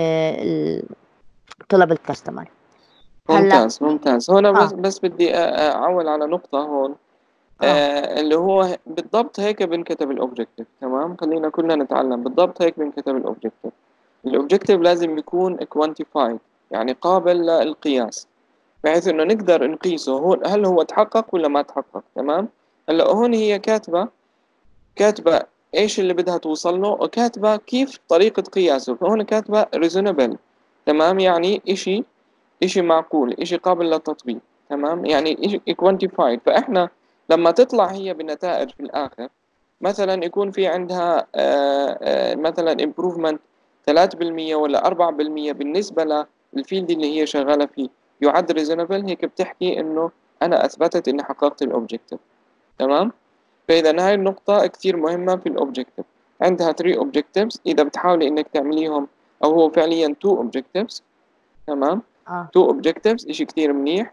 طلب الكاستمر. هلا ممتاز. هنا بس بدي أعول على نقطة هون. اللي هو بالضبط هيك بنكتب الأوبجيكتيف. تمام، خلينا كلنا نتعلم بالضبط هيك بنكتب الأوبجيكتيف. الأوبجيكتيف لازم يكون quantified، يعني قابل للقياس، بحيث إنه نقدر نقيسه هو هل هو تحقق ولا ما تحقق. تمام. هلا هون هي كاتبة إيش اللي بدها توصل له، وكاتبة كيف طريقة قياسه. فهون كاتبة reasonable. تمام، يعني إشي معقول، إشي قابل للتطبيق. تمام، يعني إشي quantified. فإحنا لما تطلع هي بالنتائج في الآخر، مثلا يكون في عندها مثلا improvement 3% ولا 4% بالنسبة للفيلد اللي هي شغالة فيه، يعد reasonable. هيك بتحكي إنه أنا أثبتت إني حققت الأوبجيكتيف. تمام. فإذا هاي النقطة كتير مهمة في الأوبجيكتيف. عندها 3 objectives، إذا بتحاولي إنك تعمليهم، أو هو فعليا 2 objectives. تمام. 2 objectives إشي كتير منيح.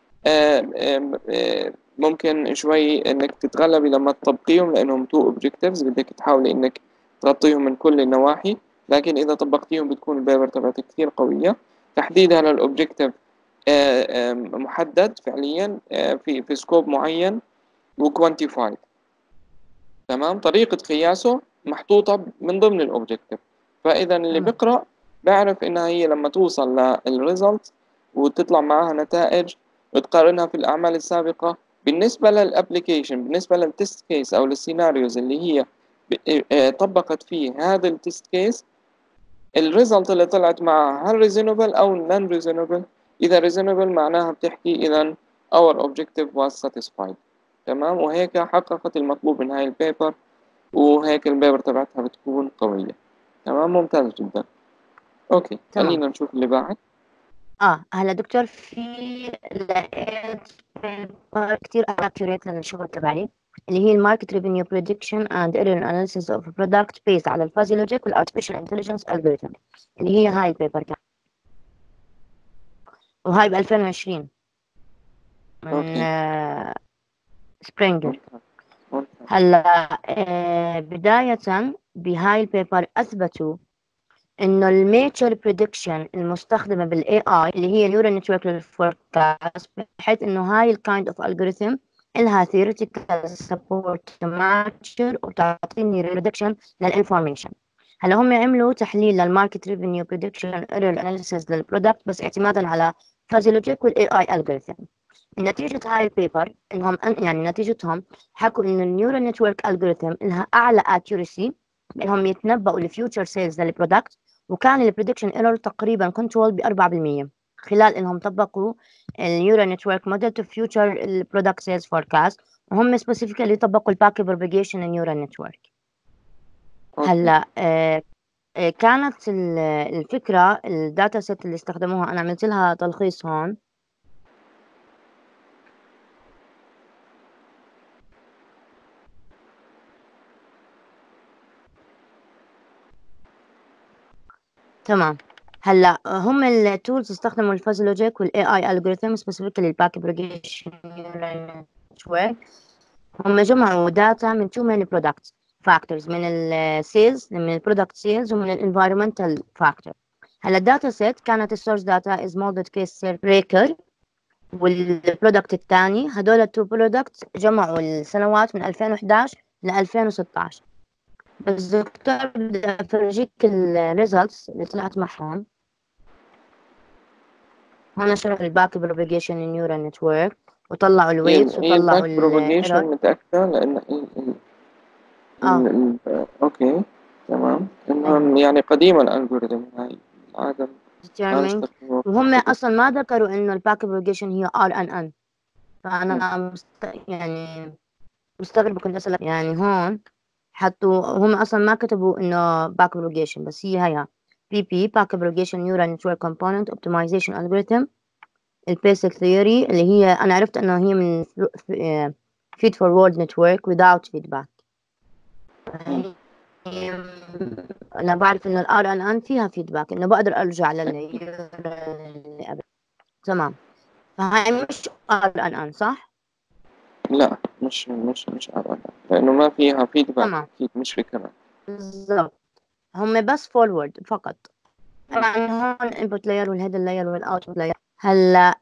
ممكن شوي إنك تتغلبي لما تطبقيهم، لأنهم 2 objectives بدك تحاولي إنك تغطيهم من كل النواحي، لكن إذا طبقتيهم بتكون البيبر تبعتك كتير قوية. تحديدها للأوبجيكتيف محدد فعليا في سكوب معين وكوانتيفايد. تمام. طريقة قياسه محطوطة من ضمن الأوبجيكتيف. فإذا اللي بيقرأ بيعرف إنها هي لما توصل للريزلت وتطلع معها نتائج وتقارنها في الأعمال السابقة، بالنسبة للأبليكيشن، بالنسبة للتست كيس أو للسيناريوز اللي هي طبقت فيه هذا التست كيس، الريزلت اللي طلعت معها هل reasonable أو non reasonable. إذا reasonable معناها بتحكي إذا our objective was satisfied. تمام. وهيك حققت المطلوب من هاي البيبر، وهيك البيبر تبعتها بتكون قوية. تمام، ممتاز جدا. أوكي، خلينا نشوف اللي بعد. هلا دكتور، في لقيت بيبر كتير accurate للشغل تبعي، اللي هي الماركت ريفينيو بريدكشن اند ايرور اناليسيس اوف برودكت بيزد على الفازي لوجيك والارتفيشال انتليجنس الجوريثم، اللي هي هاي البيبر كان، وهاي ب 2020 من سبرينجر. هلا بداية بهاي البيبر أثبتوا إنه الميتشر بريدكشن المستخدمة بالاي اي اللي هي نيورال نتورك فوركاست، بحيث إنه هاي الكايند اوف الجوريثم إلها theoretical support to matcher وتعطيني prediction للانفورميشن. هلا هم عملوا تحليل للماركت ريفينيو بريدكشن ايرور اناليسيس للبرودكت، بس اعتمادا على فازي لوجيك والاي اي الجوريثم. نتيجة هاي البيبر إنهم يعني نتيجتهم حكوا إنه النيورال نتورك الجوريثم لها أعلى accuracy إنهم يتنبؤوا الفيوتشر سيلز للبرودكت، وكان البريدكشن ايرور تقريبا كنترول ب 4% خلال انهم طبقوا النيورال نتورك موديل تو فيوتشر البرودكت سيلز فوركاست، وهم سبيسيفيكالي طبقوا الباكي بروباجيشن نيورال نتورك. هلا كانت الفكره الداتا سيت اللي استخدموها، انا عملت لها تلخيص هون. تمام. هلا هم التولز استخدموا الفازي لوجيك والاي اي الجوريثم سبيسيفيكالي الباكي بروباجيشن نيورال نتورك. هم جمعوا داتا من تو ماني برودكتس فاكتورز، من السيلز، من البرودكت سيلز، ومن الانفايرمنتال فاكتور. هلا الداتا سيت كانت السورس داتا از مولدد كيس بريكر، والبرودكت الثاني هدول التو برودكتس جمعوا السنوات من 2011 ل 2016. بس دكتور بدي افرجيك الريزلتس اللي طلعت معهم. هون شرح الباك بروبيجيشن نيورال نتورك، وطلعوا هي الويتس هي وطلعوا الباك الايرور. بروباجيشن متأكدة لأن اه أوكي تمام، ايه إنهم يعني قديمة الألجوريثم هاي العادة ما determined. بيستخدموها وهم حديث. اصلا ما ذكروا انه الباك بروبيجيشن هي ار ان ان. فانا يعني مستغربة، كنت اسألك يعني هون حطوا هم اصلا ما كتبوا انه باك بروبيجيشن، بس هي بي بي باك بروبيجيشن نيورال نتورك كومبوننت اوبتمايزيشن الجوريثم البيسك ثيوري، اللي هي انا عرفت انه هي من feed forward network without feedback. انا بعرف ان الار ان ان فيها فيدباك، انه بقدر ارجع للي قبل. تمام، فهي مش ار ان ان صح؟ لا مش أبدا، لأنه ما فيها فيدباك، تمام أكيد مش في كلام. بالضبط، هم بس فورورد فقط. طبعا هون input layer والهيدر layer والاوتبوت layer. هلا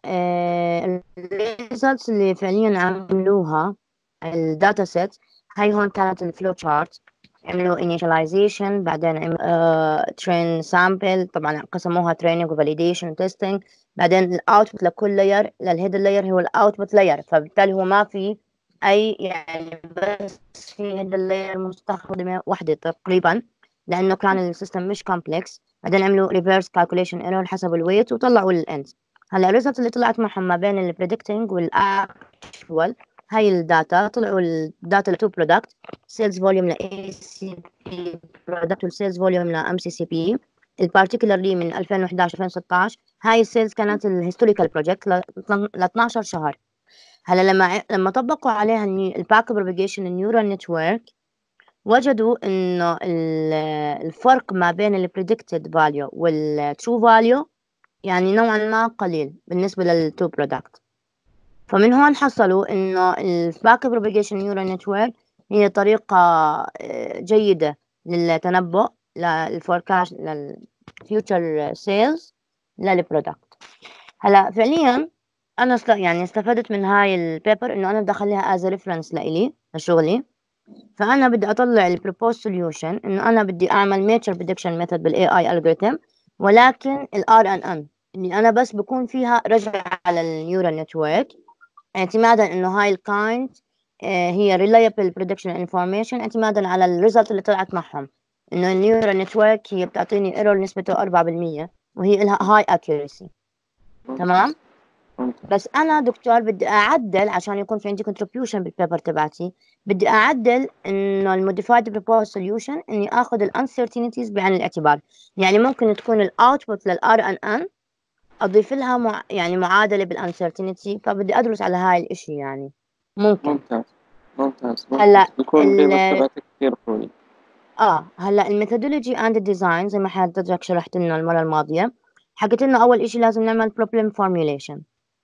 الريزلتس اللي فعليا عملوها الداتا سيت، هاي هون كانت الفلو شارت. عملوا initialization، بعدين عملوا train sample، طبعا قسموها training و validation و testing. بعدين الاوتبوت لكل layer، للهيدر layer هو الاوتبوت layer، فبالتالي هو ما في اي يعني، بس في هيدر layer مستخدمة واحدة تقريبا، لانه كان السيستم مش كومبلكس. بعدين عملوا ريفرس كالكوليشن ايرور حسب الويت وطلعوا الاندز. هلا الريزلت اللي طلعت معهم ما بين البريدكتنج والاكشوال، هاي الداتا طلعوا الداتا لتو برودكت، سيلز فوليوم ل اي سي بي برودكت والسيلز فوليوم ل ام سي سي بي. البارتيكولرلي من 2011 2016 هاي السيلز كانت الهيستوريكال بروجكت ل 12 شهر. هلا لما طبقوا عليها الباك بروبيجيشن النيورال نتورك، وجدوا انه الفرق ما بين ال predicted value وال true value يعني نوعا ما قليل بالنسبة لل two product. فمن هون حصلوا انه ال back propagation neural network هي طريقة جيدة للتنبؤ للفوركاست لل future sales للبرودكت. هلا فعليا انا يعني استفدت من هاي البيبر، انه انا بدي اخليها as a reference لإلي لشغلي. فأنا بدي أطلع ال proposed solution، إنه أنا بدي أعمل nature prediction method بال AI algorithm، ولكن ال RNN اللي أنا بس بكون فيها رجع على ال neural network، اعتمادا إنه هاي ال kind هي reliable prediction information، اعتمادا على ال result اللي طلعت معهم، إنه ال neural network هي بتعطيني error نسبته 4%، وهي لها high accuracy. تمام. بس انا دكتور بدي اعدل عشان يكون في عندي contribution بالبيبر تبعتي، بدي اعدل انه الموديفايد proposed solution اني اخذ الانسرتينيتيز بعين الاعتبار. يعني ممكن تكون الاوتبوت للار ان ان اضيف لها يعني معادله بالانسرتينيتي، فبدي ادرس على هاي الاشي يعني. ممكن. ممتاز هلا بيكون البيبر تبعتك كثير قوي. هلا الميثودولوجي اند الديزاين زي ما حضرتك شرحت لنا المره الماضيه، حكيت لنا اول اشي لازم نعمل problem formulation،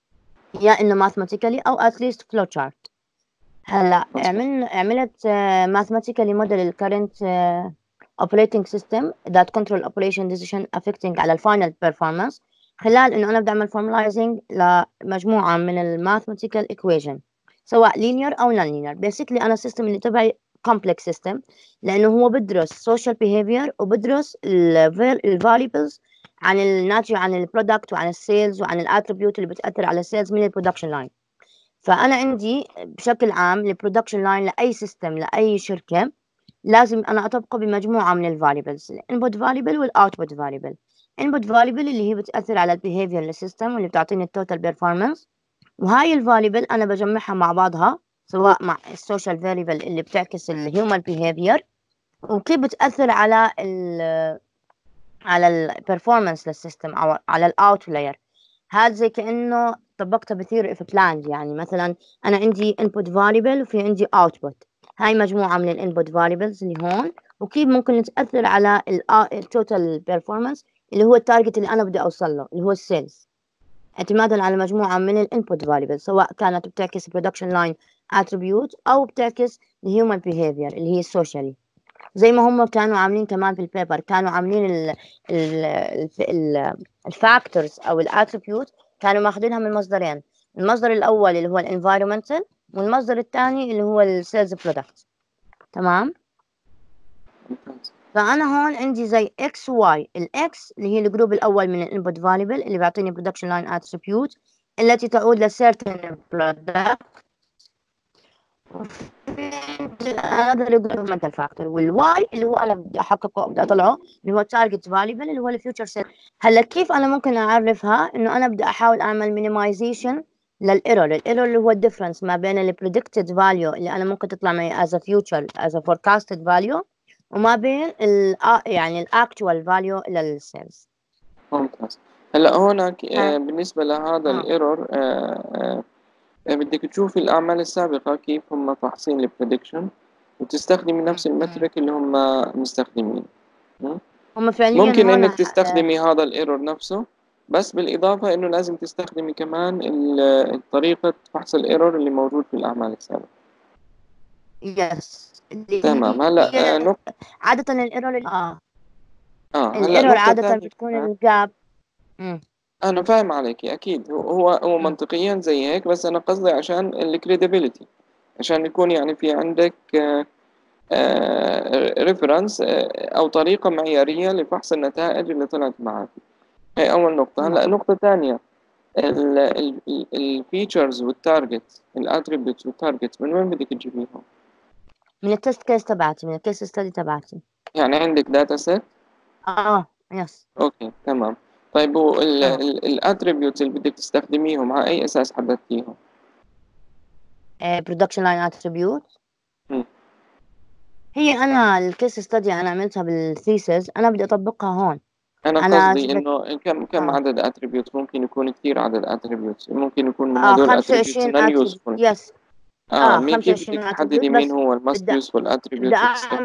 يا انه mathematically او at least flowchart. هلا عملت mathematically model ال current operating system that control operation decision affecting على ال final performance، خلال انه انا بدي اعمل formalizing لمجموعة من ال mathematical equation سواء linear او non linear. basically انا السيستم اللي تبعي complex system، لانه هو بدرس social behavior وبدرس ال variables عن الناتج عن البرودكت وعن السيلز وعن الاتريبيوت اللي بتاثر على السيلز من البرودكشن لاين. فانا عندي بشكل عام البرودكشن لاين لاي سيستم لاي شركه لازم انا اطبقه بمجموعه من الفاريبلز، الانبوت فاريبل والاوتبوت فاريبل. انبوت فاريبل اللي هي بتاثر على البيهيفير للسيستم واللي بتعطيني التوتال بيرفورمانس، وهاي الفاريبل انا بجمعها مع بعضها سواء مع السوشيال فاريبل اللي بتعكس الهيومن بيهيفير، وكيف بتاثر على البرفورمانس للسيستم او على الاوت لاير. هذا زي كانه طبقتها بثير اف بلاند. يعني مثلا انا عندي input variable وفي عندي output، هاي مجموعه من الانبوت variables اللي هون، وكيف ممكن تاثر على التوتال بيرفورمانس اللي هو التارجت اللي انا بدي اوصل له اللي هو السيلز، اعتمادا على مجموعه من الانبوت variables سواء كانت بتعكس production line attribute او بتعكس الهيومن behavior اللي هي السوشيالي. زي ما هم كانوا عاملين كمان في البيبر، كانوا عاملين الفاكتورز او الاتريبيوت كانوا ماخذينها من مصدرين، المصدر الاول اللي هو الانفايرمنتال والمصدر الثاني اللي هو السيلز برودكت. تمام. فأنا هون عندي زي X Y. الإكس اللي هي الجروب الأول من الانبوت فاليبل اللي بيعطيني production line attribute التي تعود ل certain product، هذا الجروب فاكتور. والواي اللي هو انا بدي احققه بدي اطلعه اللي هو التارجت فاليبل اللي هو الفيوتشر سيت. هلا كيف انا ممكن اعرفها؟ انه انا بدي احاول اعمل مينيمايزيشن للايرور. الايرور اللي هو الديفرنس ما بين البريدكتد فاليو اللي انا ممكن تطلع معي از فيوتشر از فوركاستد فاليو وما بين يعني الاكتوال فاليو للسيلز. ممتاز. هلا هونك بالنسبة لهذا آه. الايرور بدك تشوفي الأعمال السابقة كيف هم فاحصين البريدكشن وتستخدمي نفس المترك اللي هم مستخدمين. هم فعليا ممكن هون إنك تستخدمي هذا الايرور نفسه، بس بالإضافة إنه لازم تستخدمي كمان طريقة فحص الايرور اللي موجود في الأعمال السابقة. يس اللي تمام. هلا هي عادة الايرور هلا الايرور نقطة عادة تانية بتكون كمان. الجاب. أنا فاهم عليكي أكيد، هو منطقيا زي هيك، بس أنا قصدي عشان الكريديبيليتي، عشان يكون يعني في عندك ريفرنس أو طريقة معيارية لفحص النتائج اللي طلعت معك. هي أول نقطة. هلا نقطة تانية، الفيتشرز والتارجت، الاتريبيوتس والتارجت من وين بدك تجيبيهم؟ من التست كيس تبعتي، من الكيس ستدي تبعتي. يعني عندك داتا سيت؟ يس. اوكي تمام. طيب الاتريبيوتس اللي بدك تستخدميهم على اي اساس حددتيهم؟ برودكشن لاين اتريبيوت. م. هي انا الكيس ستدي انا عملتها بالثيسز، انا بدي اطبقها هون. انا انا قصدي جبت انه كم عدد اتريبيوتس؟ ممكن يكون كثير عدد اتريبيوتس، ممكن يكون من هدول اتريبيوتس 25 نون اتريبيوت. يوسفول. يس. مين كيف 25 بدك اتريبيوت تحددي مين بس هو الماست بدي يوسفول بدي اتريبيوت وتستخدم؟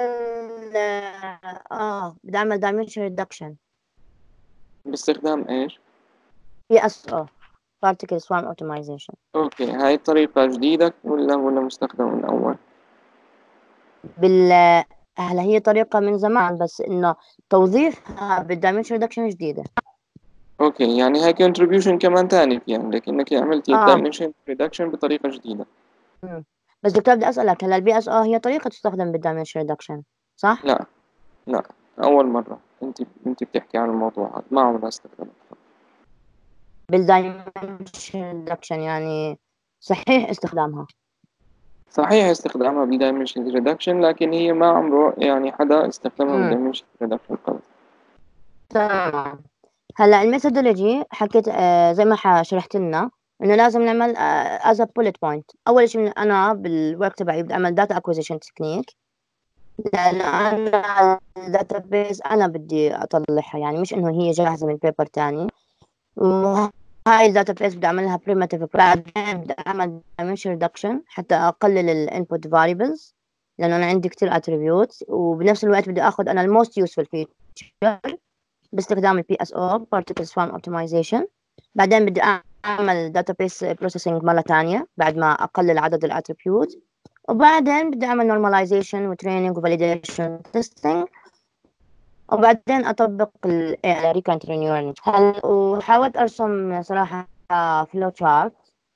بدي اعمل دايمنشن ريدكشن باستخدام ايش؟ PSO particle swarm optimization. اوكي، هاي الطريقة جديدة ولا مستخدمة من اول؟ بال هلا هي طريقة من زمان بس إنه توظيفها بالدايمنشن ريدكشن جديدة. اوكي، يعني هاي contribution كمان تاني في عندك انك عملتي آه الدايمنشن ريدكشن بطريقة جديدة. مم. بس دكتور بدي أسألك، هلا PSO هي طريقة تستخدم بالدايمنشن ريدكشن صح؟ لا لا، اول مرة انت بتحكي عن الموضوع هذا، ما عمرها استخدمتها. بالدايمنشن ريدكشن يعني صحيح استخدامها. صحيح استخدامها بالدايمنشن ريدكشن، لكن هي ما عمره يعني حدا استخدمها امم بالدايمنشن ريدكشن قبل. تمام. هلا الميثودولوجي حكيت زي ما شرحت لنا انه لازم نعمل از بوليت بوينت. اول شيء انا بالورك تبعي بدي اعمل داتا اكوزيشن تكنيك، لأن أنا الداتا بيز أنا بدي أطلعها، يعني مش إنه هي جاهزة من بيبر تاني. وهاي الداتا بيز بدي أعملها primitive، بعدين بدي أعمل dimension reduction حتى أقلل ال input variables لأنه أنا عندي كتير attributes، وبنفس الوقت بدي أخذ أنا ال most useful feature باستخدام ال PSO particle swarm optimization. بعدين بدي أعمل database processing مرة تانية بعد ما أقلل عدد ال attributes، وبعدين بدي أعمل normalization وtraining وvalidation testing، وبعدين أطبق ال recurrent renewal. وحاولت أرسم صراحة flow chart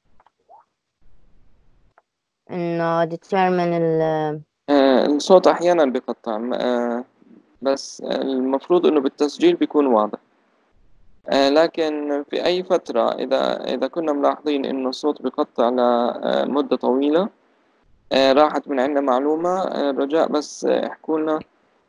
إنه determine الصوت احيانا بيقطع، بس المفروض انه بالتسجيل بيكون واضح. لكن في اي فترة اذا كنا ملاحظين انه الصوت بيقطع لمدة طويلة، راحت من عندنا معلومة، رجاء بس احكوا لنا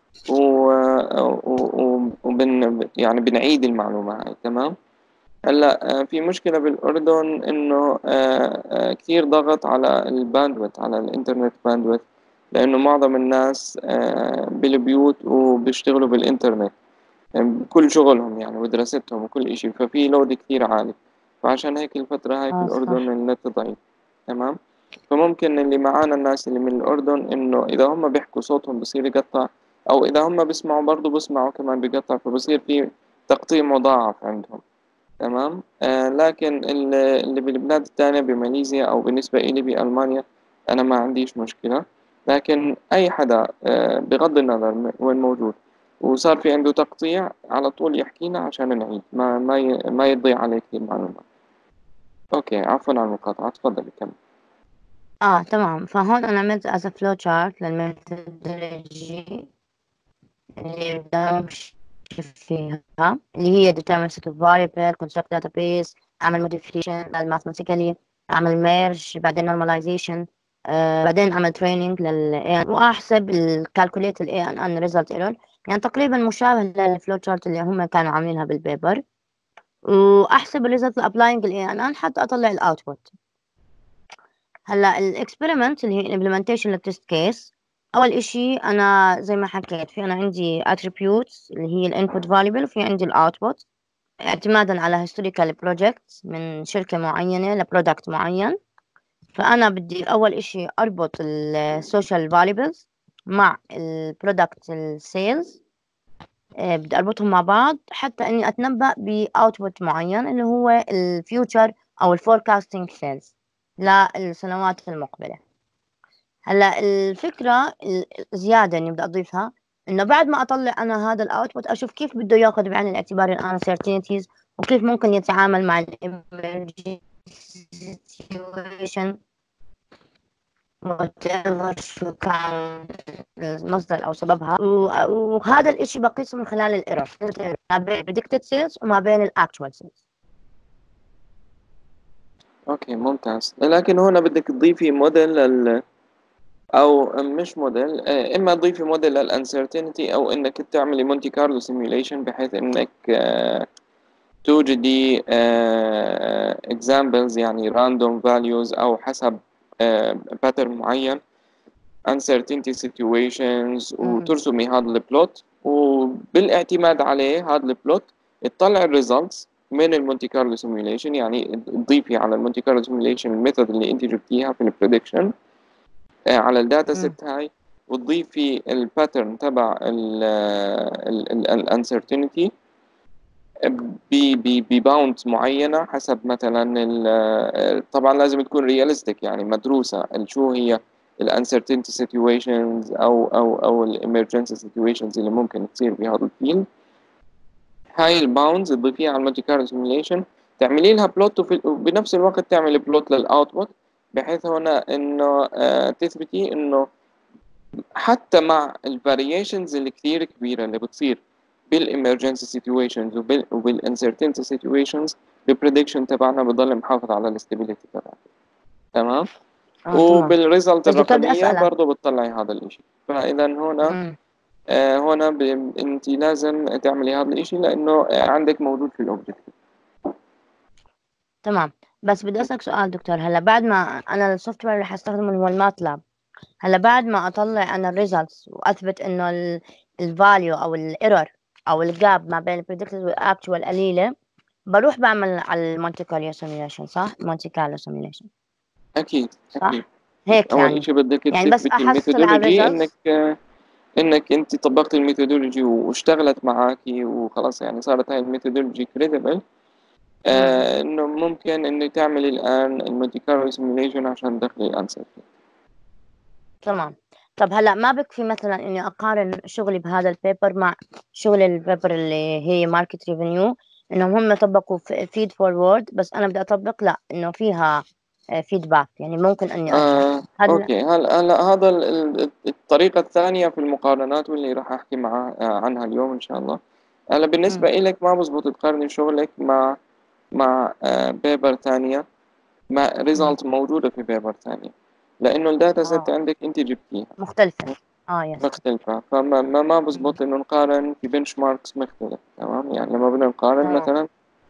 يعني بنعيد المعلومة هاي. تمام. هلا في مشكلة بالأردن إنه كثير ضغط على الباندويت، على الإنترنت باندويت، لأنه معظم الناس بالبيوت وبيشتغلوا بالإنترنت، يعني كل شغلهم يعني ودراستهم وكل إشي، ففي لود كثير عالي، فعشان هيك الفترة هاي في الأردن صح. النت ضعيف. تمام. فممكن اللي معانا الناس اللي من الأردن إنه إذا هم بيحكوا صوتهم بصير يقطع، أو إذا هم بيسمعوا برضو بيسمعوا كمان بيقطع، فبصير في تقطيع مضاعف عندهم. تمام. لكن اللي بالبلاد التانية بماليزيا أو بالنسبة إلي بألمانيا أنا ما عنديش مشكلة. لكن أي حدا بغض النظر وين موجود وصار في عنده تقطيع على طول يحكينا عشان نعيد، ما يضيع عليك المعلومات. أوكي، عفوا على المقاطعة، تفضل كمل. تمام. فهون أنا عملت as a flow chart للميثودولوجي اللي بدنا نمشي فيها، اللي هي determine set of variable construct database، أعمل modification للmathematically، أعمل merge، بعدين normalization، بعدين أعمل training وأحسب calculate ANN result error. يعني تقريبا مشابه للفلو تشارت اللي هم كانوا عاملينها بالبيبر، وأحسب الريزلت applying ANN حتى أطلع الأوتبوت. هلا الاكسبيرمنت اللي هي implementation للتست كيس، اول اشي انا زي ما حكيت في انا عندي attributes اللي هي الانبوت variable، وفي عندي الاوتبوت اعتمادا على historical project من شركة معينة لبرودكت معين. فانا بدي اول اشي اربط السوشيال variables مع البرودكت السيلز، بدي اربطهم مع بعض حتى اني اتنبأ باوتبوت معين اللي هو الفيوتشر او الفوركاستنج سيلز للسنوات المقبلة. هلا الفكرة الزيادة اللي بدي أضيفها إنه بعد ما أطلع أنا هذا الأوتبوت أشوف كيف بده ياخذ بعين الاعتبار الانسرتينتيز، وكيف ممكن يتعامل مع الإمرجنسي سيتويشن whatever شو كان المصدر أو سببها. وهذا الإشي بقيسه من خلال الإيرور ما بين predicted sales وما بين الأكتوال sales. اوكي ممتاز. لكن هنا بدك تضيفي موديل او مش موديل، اما تضيفي موديل للانسرتينتي او انك تعملي مونتي كارلو سيميوليشن بحيث انك توجدي examples يعني random values او حسب pattern معين uncertainty situations، وترسمي هذا البلوت، وبالاعتماد عليه هذا البلوت تطلع الريزلتس من المونتي كارلو سيميوليشن. يعني تضيفي على المونتي كارلو سيميوليشن الميثود اللي انت جبتيها في البريدكشن على الداتا سيت هاي، وتضيفي الباترن تبع الانسرتينتي بباوندز معينة حسب مثلا طبعا لازم تكون رياليستيك يعني مدروسة شو هي الانسرتينتي سيتويشنز او الامرجنسي سيتويشنز اللي ممكن تصير بهذا الفيلد. هاي الباوندز تضيفيها على المونتي كارلو سيميوليشن، تعملي لها بلوت، وبنفس الوقت تعملي بلوت للاوتبوت، بحيث هنا انه تثبتي انه حتى مع الفاريشنز الكثير كبيرة اللي بتصير بالإمرجنسي سيتويشنز وبالانسرتينتي سيتويشنز، البريدكشن تبعنا بضل محافظ على الاستابيليتي تبعنا. تمام. وبالريزلت الرقمية برضه بتطلعي هذا الإشي. فإذا هنا أنت لازم تعملي هذا الإشي لأنه عندك موجود في الأوبجكتيف. تمام. بس بدي أسألك سؤال دكتور، هلا بعد ما أنا السوفت وير اللي حستخدمه اللي هو الماتلاب، هلا بعد ما اطلع انا الريزلتس واثبت انه الفاليو او الايرور او الجاب ما بين البريدكتد والاكتوال قليله، بروح بعمل على المونتي كارلو سيميوليشن، صح؟ مونتي كارلو سيميوليشن اكيد صح؟ اكيد. هيك اول يعني شيء بدك يعني بس تثبتي احصل على الميثودولوجي الريزلتس انك انت طبقت الميثودولوجي واشتغلت معاكي وخلاص، يعني صارت هاي الميثودولوجي كريديبل، انه ممكن انه تعملي الان المونتي كارلو سيميوليشن عشان تدخلي الانسر. تمام. طب هلا ما بكفي مثلا اني اقارن شغلي بهذا البيبر مع شغل البيبر اللي هي ماركت ريفينيو، انهم هم طبقوا فيد فورورد بس انا بدي اطبق لا انه فيها فيدباك، يعني ممكن اني ارجع اوكي. هلا هذا الطريقة الثانية في المقارنات واللي راح احكي عنها اليوم ان شاء الله. هلا بالنسبة إلك ما بزبط تقارني شغلك مع بيبر ثانية، مع ريزلت موجودة في بيبر ثانية، لأنه الداتا سيت عندك أنت جبتيها مختلفة. يس. مختلفة. فما ما بزبط إنه نقارن في بنش ماركس مختلف. تمام. يعني لما بدنا نقارن مثلا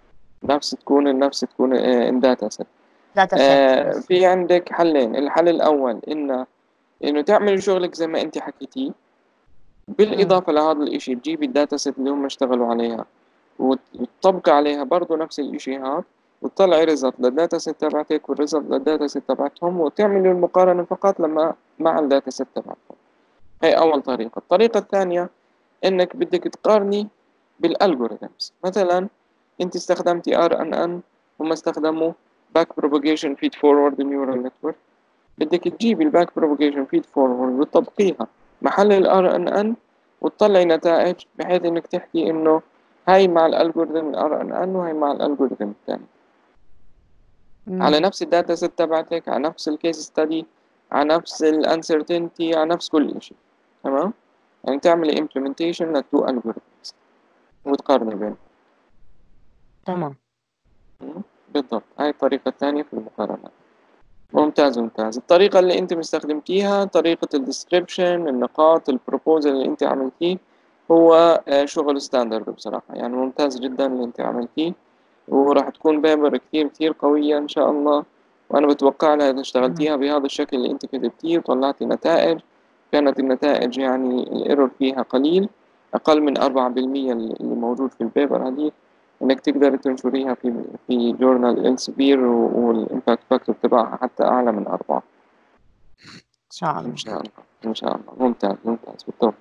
نفس تكون الداتا سيت. داتا سيت في عندك حلين. الحل الأول إنه تعمل شغلك زي ما أنت حكيتيه، بالإضافة لهذا الإشي تجيبي الداتا سيت اللي هم اشتغلوا عليها وتطبق عليها برضو نفس الإشي هذا، وتطلعي ريزلت للداتا سيت تبعتك والريزلت للداتا سيت تبعتهم، وتعملي المقارنة فقط لما مع الداتا سيت تبعتهم. هي أول طريقة. الطريقة الثانية إنك بدك تقارني بالألغوريثمز. مثلا أنت استخدمتي RNN، هم استخدموا Back Propagation Feed Forward Neural Network، بدك تجيبي الباك بروباجيشن فيد فورورد وتطبقيها محل ال RNN وتطلعي نتائج، بحيث انك تحكي انه هاي مع الالجوريثم RNN وهي مع الالجوريثم الثاني على نفس الداتا سيت تبعتك، على نفس الكيس ستادي، على نفس الانسرتينتي، على نفس كل شيء. تمام. يعني تعملي implementation للتو algorithms وتقارني بينهم. تمام. بالضبط، هاي الطريقة الثانية في المقارنة. ممتاز ممتاز. الطريقة اللي انت مستخدمتيها طريقة الديسكريبشن، النقاط، البروبوزل اللي انت عملتيه هو شغل ستاندرد بصراحة، يعني ممتاز جدا اللي انت عملتيه، وراح تكون بيبر كتير كتير قوية ان شاء الله. وانا بتوقع لها اذا اشتغلتيها بهذا الشكل اللي انت كتبتيه وطلعتي نتائج، كانت النتائج يعني الايرور فيها قليل، اقل من 4% اللي موجود في البيبر هذه، انك تقدر تنشريها في جورنال إلسبير، والإمباكت فاكتور تبعها حتى أعلى من 4. إن شاء الله. إن شاء الله إن شاء الله. ممتاز ممتاز، بالتوفيق.